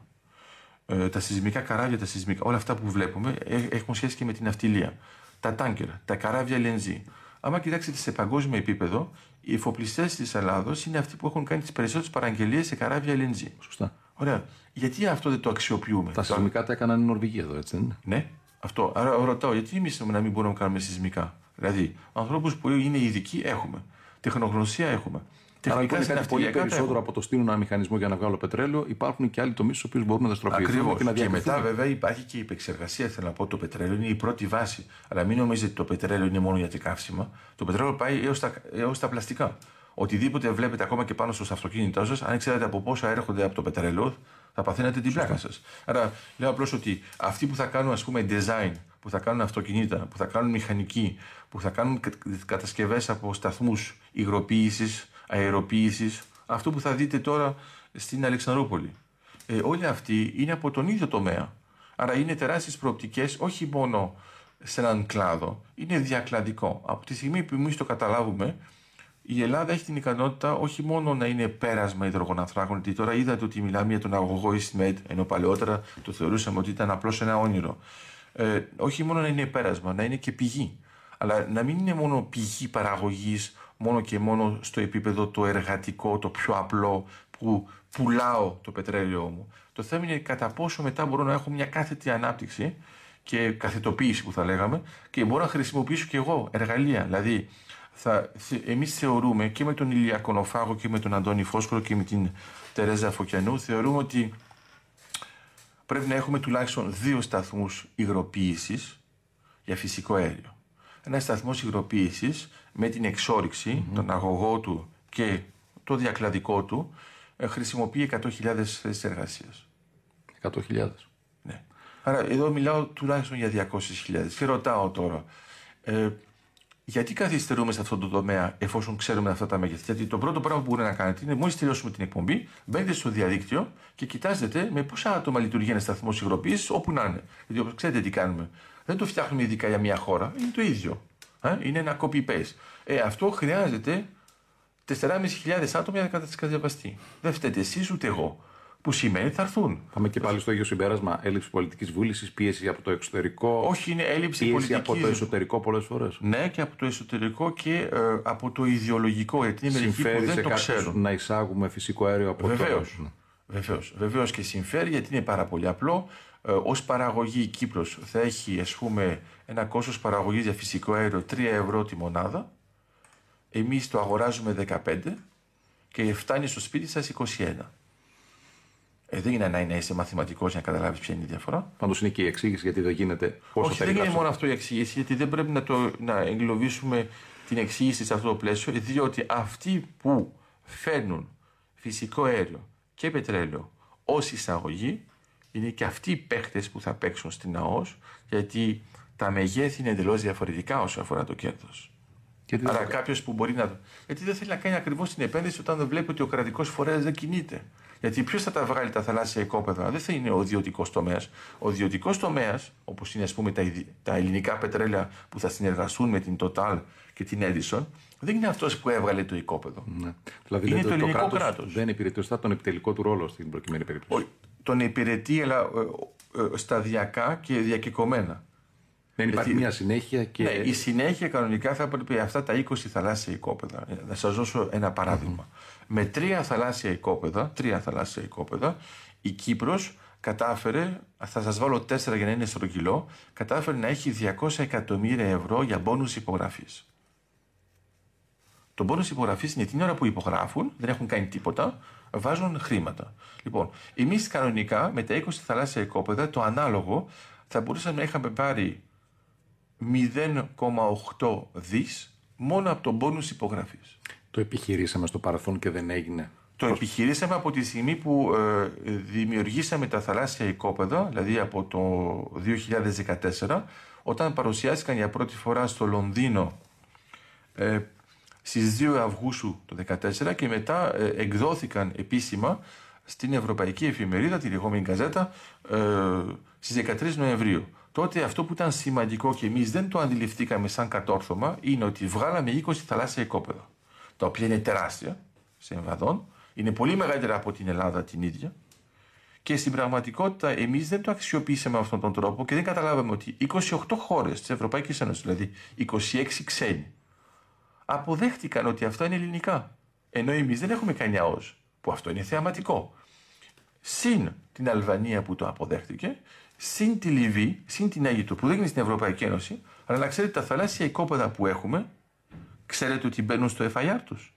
ε, τα σεισμικά καράβια, τα σεισμικά, όλα αυτά που βλέπουμε έχουν σχέση και με την ναυτιλία. Τα τάνκερ, τα καράβια ελ εν τζι. Άμα κοιτάξετε σε παγκόσμιο επίπεδο, οι εφοπλιστές της Ελλάδος είναι αυτοί που έχουν κάνει τις περισσότερες παραγγελίες σε καράβια ελ εν τζι. Σωστά. Ωραία. Γιατί αυτό δεν το αξιοποιούμε? Τα σεισμικά τα έκαναν η Νορβηγία εδώ, έτσι δεν είναι? Ναι, αυτό. Άρα ρωτάω, γιατί εμείς να μην μπορούμε να κάνουμε σεισμικά? Δηλαδή, ανθρώπους που είναι ειδικοί έχουμε. Τεχνογνωσία έχουμε. Τεχνικά είναι κάτι πολύ περισσότερο από το στείλουν ένα μηχανισμό για να βγάλω πετρέλαιο. Υπάρχουν και άλλοι τομείς στους οποίους μπορούν να δραστηριοποιηθούν και να διακριθούν. Και μετά, βέβαια, υπάρχει και η επεξεργασία. Θέλω να πω, το πετρέλαιο είναι η πρώτη βάση. Αλλά μην νομίζετε ότι το πετρέλαιο είναι μόνο για τα καύσιμα. Το πετρέλαιο πάει έως τα, έως τα πλαστικά. Οτιδήποτε βλέπετε ακόμα και πάνω στο αυτοκίνητό σας, αν ξέρετε από πόσα έρχονται από το πετρέλαιο, θα παθαίνετε την πλάκα σας. Άρα, λέω απλώς ότι αυτοί που θα κάνουν, ας πούμε, design, που θα κάνουν αυτοκινήτα, που θα κάνουν μηχανική, που θα κάνουν κατασκευές από σταθμούς υγροποίησης, αεροποίησης, αυτό που θα δείτε τώρα στην Αλεξανδρούπολη. Ε, όλοι αυτοί είναι από τον ίδιο τομέα. Άρα είναι τεράστιες προοπτικές, όχι μόνο σε έναν κλάδο, είναι διακλαδικό. Από τη στιγμή που εμείς το καταλάβουμε, η Ελλάδα έχει την ικανότητα όχι μόνο να είναι πέρασμα υδρογονανθράκων, γιατί τώρα είδατε ότι μιλάμε για τον αγωγό EastMed, ενώ παλαιότερα το θεωρούσαμε ότι ήταν απλώς ένα όνειρο. Ε, όχι μόνο να είναι πέρασμα, να είναι και πηγή. Αλλά να μην είναι μόνο πηγή παραγωγής, μόνο και μόνο στο επίπεδο το εργατικό, το πιο απλό, που πουλάω το πετρέλαιό μου. Το θέμα είναι κατά πόσο μετά μπορώ να έχω μια κάθετη ανάπτυξη και καθετοποίηση που θα λέγαμε και μπορώ να χρησιμοποιήσω και εγώ εργαλεία. Δηλαδή, θα, εμείς θεωρούμε και με τον Ηλιακονοφάγο και με τον Αντώνη Φόσκορο και με την Τερέζα Φωκιανού, θεωρούμε ότι πρέπει να έχουμε τουλάχιστον δύο σταθμούς υγροποίησης για φυσικό αέριο. Ένα σταθμός υγροποίησης με την εξόρυξη, mm-hmm. τον αγωγό του και το διακλαδικό του χρησιμοποιεί εκατό χιλιάδες θέσεις εργασίας. εκατό χιλιάδες. Ναι. Άρα εδώ μιλάω τουλάχιστον για διακόσιες χιλιάδες. Και ρωτάω τώρα, ε, γιατί καθυστερούμε σε αυτό το τομέα εφόσον ξέρουμε αυτά τα μέγεθη? Γιατί το πρώτο πράγμα που μπορείτε να κάνετε είναι μόλις τελειώσουμε την εκπομπή, μπαίνετε στο διαδίκτυο και κοιτάζετε με πόσα άτομα λειτουργεί ένα σταθμό υγροποίησης όπου να είναι. Γιατί όπως ξέρετε τι κάνουμε. Δεν το φτιάχνουμε ειδικά για μια χώρα, είναι το ίδιο. Ε? Είναι ένα copy-paste. Ε, αυτό χρειάζεται τέσσερις χιλιάδες πεντακόσια άτομα για να κατασκευαστεί. Δεν φταίτε εσείς ούτε εγώ. Που σημαίνει θα έρθουν. Πάμε και πάλι στο ίδιο συμπέρασμα. Έλλειψη πολιτικής βούλησης, πίεση από το εξωτερικό. Όχι, είναι έλλειψη πίεση πολιτικής. από το εσωτερικό πολλές φορές. Ναι, και από το εσωτερικό και ε, από το ιδεολογικό. Γιατί είναι μερικοί που δεν το ξέρουν. Να εισάγουμε φυσικό αέριο από Βεβαίως. το. Βεβαίως. Βεβαίως και συμφέρει γιατί είναι πάρα πολύ απλό. Ε, ως παραγωγή η Κύπρος θα έχει, ας πούμε, ένα κόστος παραγωγής για φυσικό αέριο τρία ευρώ τη μονάδα. Εμείς το αγοράζουμε δεκαπέντε και φτάνει στο σπίτι σας είκοσι ένα. Ε, δεν είναι να είσαι μαθηματικός για να καταλάβεις ποια είναι η διαφορά. Πάντως είναι και η εξήγηση γιατί δεν γίνεται. Όχι, δεν είναι μόνο αυτό η εξήγηση, γιατί δεν πρέπει να, το, να εγκλωβίσουμε την εξήγηση σε αυτό το πλαίσιο, διότι αυτοί που φέρνουν φυσικό αέριο και πετρέλαιο ως εισαγωγή είναι και αυτοί οι παίχτες που θα παίξουν στην ΑΟΣ, γιατί τα μεγέθη είναι εντελώς διαφορετικά όσο αφορά το κέρδος. Γιατί Άρα κάποιο που μπορεί να. Γιατί δεν θέλει να κάνει ακριβώς την επένδυση όταν δεν βλέπει ότι ο κρατικός φορέας δεν κινείται. Γιατί ποιος θα τα βγάλει τα θαλάσσια οικόπεδα, δεν θα είναι ο ιδιωτικός τομέας. Ο ιδιωτικός τομέας, όπως είναι ας πούμε τα, τα ελληνικά πετρέλαια που θα συνεργαστούν με την Total και την Edison, δεν είναι αυτός που έβγαλε το οικόπεδο. Ναι. Δηλαδή, είναι το, το ελληνικό κράτος κράτος. Δεν υπηρετεί σωστά τον επιτελικό του ρόλο στην προκειμένη περίπτωση. Ο, τον υπηρετεί, αλλά ε, ε, σταδιακά και διακεκομένα. Δεν υπάρχει Γιατί, μια συνέχεια και. Ναι, η συνέχεια κανονικά θα έπρεπε αυτά τα είκοσι θαλάσσια οικόπεδα. Να σας δώσω ένα παράδειγμα. Mm-hmm. Με τρία θαλάσσια οικόπεδα, τρία θαλάσσια οικόπεδα, η Κύπρος κατάφερε, θα σας βάλω τέσσερα για να είναι στρογγυλό, κατάφερε να έχει διακόσια εκατομμύρια ευρώ για μπόνους υπογραφής. Το μπόνους υπογραφής είναι την ώρα που υπογράφουν, δεν έχουν κάνει τίποτα, βάζουν χρήματα. Λοιπόν, εμείς κανονικά με τα είκοσι θαλάσσια οικόπεδα, το ανάλογο θα μπορούσαμε να είχαμε πάρει μηδέν κόμμα οκτώ δις μόνο από τον μπόνους υπογραφής. Το επιχειρήσαμε στο παρελθόν και δεν έγινε. Το Πώς... επιχειρήσαμε από τη στιγμή που ε, δημιουργήσαμε τα θαλάσσια οικόπεδα, δηλαδή από το δύο χιλιάδες δεκατέσσερα, όταν παρουσιάστηκαν για πρώτη φορά στο Λονδίνο ε, στις δύο Αυγούστου του δύο χιλιάδες δεκατέσσερα και μετά ε, εκδόθηκαν επίσημα στην Ευρωπαϊκή Εφημερίδα, τη λεγόμενη Γκαζέτα, ε, στις δεκατρείς Νοεμβρίου. Τότε αυτό που ήταν σημαντικό και εμείς δεν το αντιληφθήκαμε σαν κατόρθωμα είναι ότι βγάλαμε είκοσι θαλάσσια οικόπεδα, τα οποία είναι τεράστια σε εμβαδόν, είναι πολύ μεγαλύτερα από την Ελλάδα την ίδια και στην πραγματικότητα εμείς δεν το αξιοποιήσαμε με αυτόν τον τρόπο και δεν καταλάβαμε ότι είκοσι οκτώ χώρες της Ευρωπαϊκής Ένωσης, δηλαδή είκοσι έξι ξένοι, αποδέχτηκαν ότι αυτά είναι ελληνικά. Ενώ εμείς δεν έχουμε κάνει ΑΟΣ, που αυτό είναι θεαματικό. Συν την Αλβανία που το αποδέχτηκε, συν τη Λιβύη, συν την Αίγυπτο που δεν είναι στην Ευρωπαϊκή Ένωση, αλλά να ξέρετε τα θαλάσσια οικόπεδα που έχουμε, ξέρετε ότι μπαίνουν στο εφ άι αρ τους.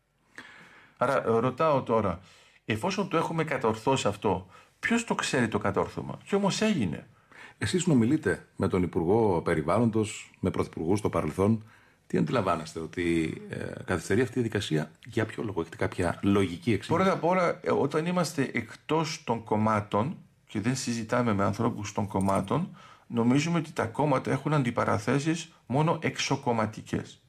Άρα ρωτάω τώρα, εφόσον το έχουμε κατορθώσει αυτό, ποιος το ξέρει το κατόρθωμα? Και όμως έγινε. Εσείς συνομιλείτε με τον Υπουργό Περιβάλλοντος, με πρωθυπουργούς στο παρελθόν. Τι αντιλαμβάνεστε, ότι ε, καθυστερεί αυτή η διαδικασία, για ποιο λόγο, έχετε κάποια λογική εξήγηση? Πρώτα απ' όλα, όταν είμαστε εκτός των κομμάτων και δεν συζητάμε με ανθρώπους των κομμάτων, νομίζουμε ότι τα κόμματα έχουν αντιπαραθέσεις μόνο εξοκομματικές.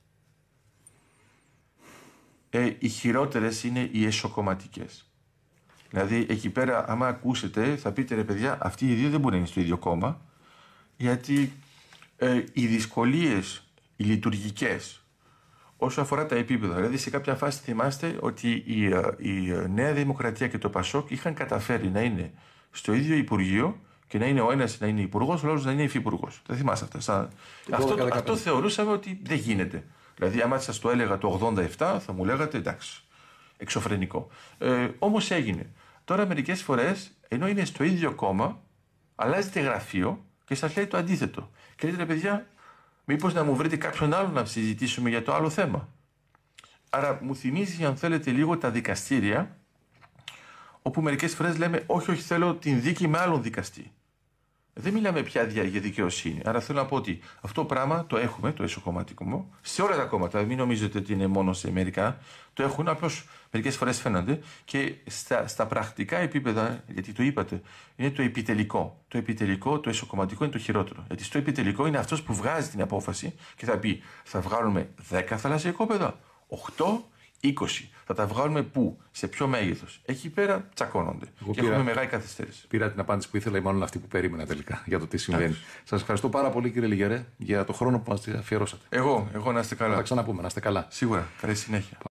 Ε, οι χειρότερες είναι οι εσωκομματικές. Δηλαδή, εκεί πέρα, άμα ακούσετε, θα πείτε ρε παιδιά, αυτοί οι δύο δεν μπορεί να είναι στο ίδιο κόμμα, γιατί ε, οι δυσκολίες, οι λειτουργικές, όσο αφορά τα επίπεδα. Δηλαδή, σε κάποια φάση θυμάστε ότι η, η Νέα Δημοκρατία και το Πασόκ είχαν καταφέρει να είναι στο ίδιο Υπουργείο και να είναι ο ένας να είναι υπουργός, ο άλλος να είναι υφυπουργός. Δεν θυμάστε αυτά. Σαν... Αυτό, αυτό, αυτό θεωρούσαμε ότι δεν γίνεται. Δηλαδή, άμα σας το έλεγα το ογδόντα επτά, θα μου λέγατε εντάξει, εξωφρενικό. Ε, όμως έγινε. Τώρα, μερικές φορές, ενώ είναι στο ίδιο κόμμα, αλλάζετε γραφείο και σας λέει το αντίθετο. Και λέτε, ρε παιδιά, μήπως να μου βρείτε κάποιον άλλο να συζητήσουμε για το άλλο θέμα. Άρα, μου θυμίζει, αν θέλετε, λίγο τα δικαστήρια, όπου μερικές φορές λέμε, όχι, όχι, θέλω την δίκη με άλλον δικαστή. Δεν μιλάμε πια για δικαιοσύνη. Άρα θέλω να πω ότι αυτό το πράγμα το έχουμε, το εσωκομματικό, σε όλα τα κόμματα. Μην νομίζετε ότι είναι μόνο σε μερικά. Το έχουν, απλώς μερικές φορές φαίνονται και στα, στα πρακτικά επίπεδα, γιατί το είπατε, είναι το επιτελικό. Το επιτελικό, το εσωκομματικό είναι το χειρότερο. Γιατί στο επιτελικό είναι αυτός που βγάζει την απόφαση και θα πει, θα βγάλουμε δέκα θαλάσσια οικόπεδα, οκτώ, είκοσι. Θα τα βγάλουμε πού, σε ποιο μέγεθος. Εκεί πέρα τσακώνονται. Εγώ και πήρα, έχουμε μεγάλη καθυστέρηση. Πήρα την απάντηση που ήθελα, ή μάλλον αυτή που περίμενα τελικά για το τι συμβαίνει. Σας ευχαριστώ πάρα πολύ, κύριε Λιγερέ, για το χρόνο που μας αφιερώσατε. Εγώ, εγώ να είστε καλά. Θα τα ξαναπούμε, να είστε καλά. Σίγουρα. Καλή συνέχεια.